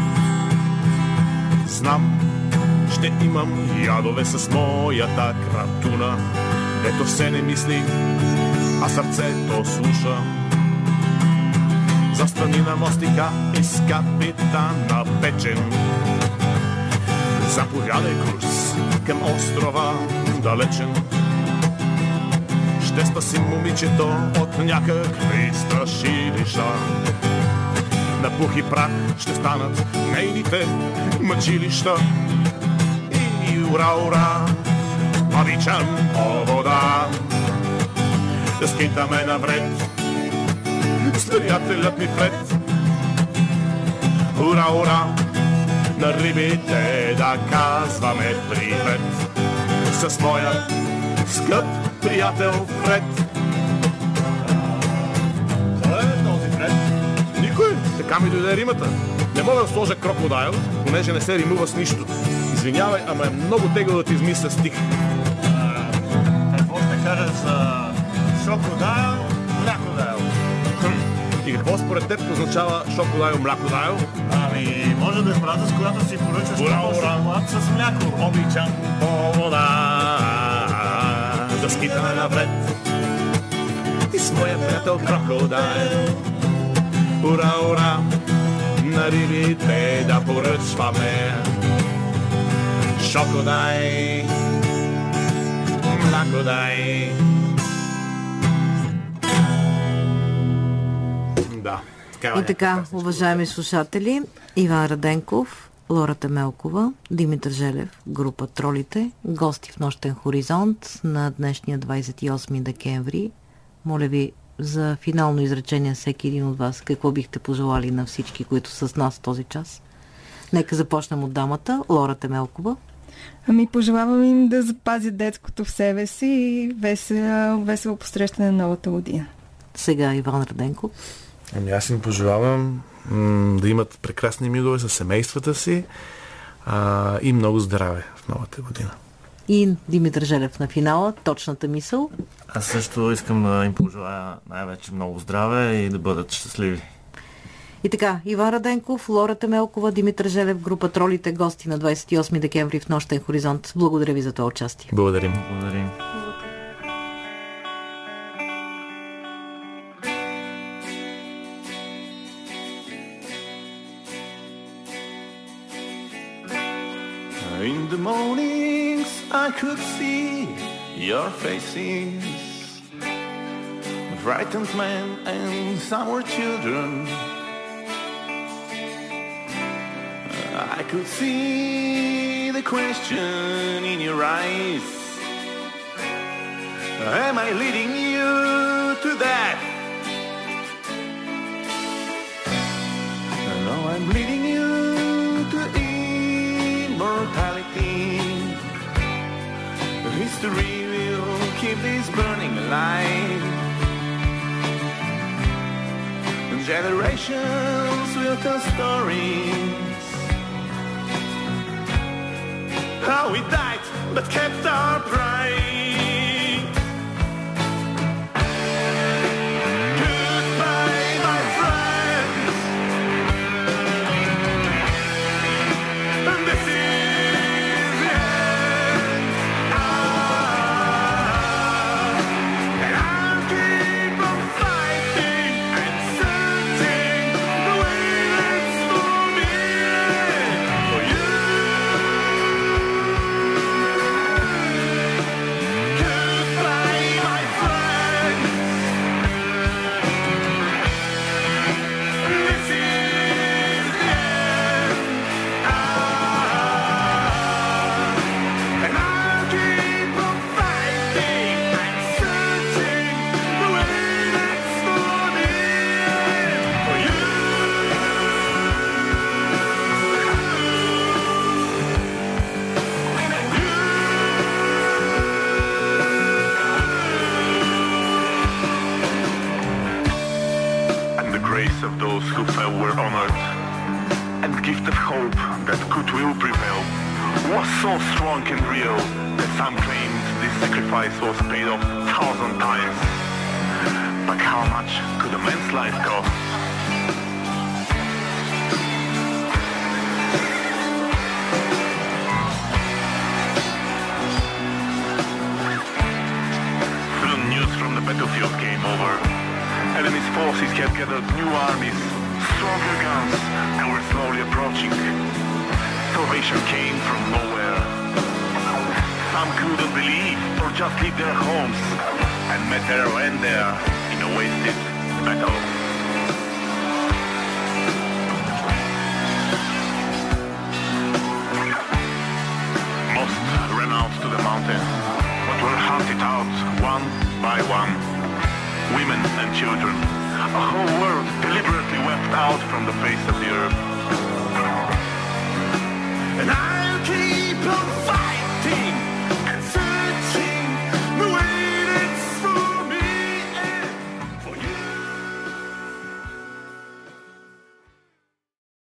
знам, ще имам ядове с моята кратуна, дето все не мисли, а сърцето слуша. Застани на мостика из Капитана Печен. Заповядай курс към острова далечен. Ще спасим момичето от някакви страшилища. На пух и прах ще станат нейните мъчилища. И ура, ура, обичам вода. Да скитаме навред с приятелят ми Фред. Ура, ура, на рибите да казваме привет. С моя скъп приятел Фред. Кой е този Фред? Никой, така ми дойде римата. Не мога да сложа крокодайл, понеже не се римува с нищо. Извинявай, ама е много тегло да ти измисля стих. Какво ще кажа за шокодайл, млякодайл? И какво според теб означава шокодайл, млякодайл? Ами, може да е фраза, с която си поръчаш шоколад с мляко. Обичам по вода, да скитаме навред. И с моя приятел крокодайл. Ура, ура, на рибите да поръчваме шокодай, млякодай. Да. И така, уважаеми слушатели, Иван Раденков, Лора Темелкова, Димитър Желев, група Тролите, гости в Нощен хоризонт на днешния 28 декември. Моля ви за финално изречение всеки един от вас. Какво бихте пожелали на всички, които са с нас в този час? Нека започнем от дамата, Лора Темелкова. Ами пожелавам им да запазят детското в себе си и весело посрещане на новата година. Сега Иван Раденков. Ами аз им пожелавам да имат прекрасни мигове със семействата си и много здраве в новата година. И Димитър Желев на финала, точната мисъл. Аз също искам да им пожелая най-вече много здраве и да бъдат щастливи. И така, Иван Раденков, Лора Темелкова, Димитър Желев, група Тролите, гости на 28 декември в Нощен хоризонт. Благодаря ви за това участие. Благодарим. Благодарим. mornings I could see your faces, frightened men and some were children. I could see the question in your eyes. Am I leading you to death? No, I'm leading you to immortality. History will keep this burning alive. Generations will tell stories how we died but kept our pride. Goodbye, my friends. And this is the end. And I'll keep on fighting and searching the way that's for me, for you. Goodbye, my friend. This is the end. And I'll keep on fighting and searching the way that's for me, for you. And the grace of those who fell were honored, and the gift of hope that goodwill prevail was so strong and real that some claimed this sacrifice was paid off 1,000 times. But how much could a man's life cost? Soon news from the battlefield came over. Enemy's forces had gathered new armies, stronger guns, and were slowly approaching. Salvation came from nowhere. Some couldn't believe or just leave their homes and met their end there in a wasted battle. Most ran out to the mountains, but were hunted out one by one. Women and children, a whole world deliberately wiped out from the face of the earth. And I'll keep on fighting.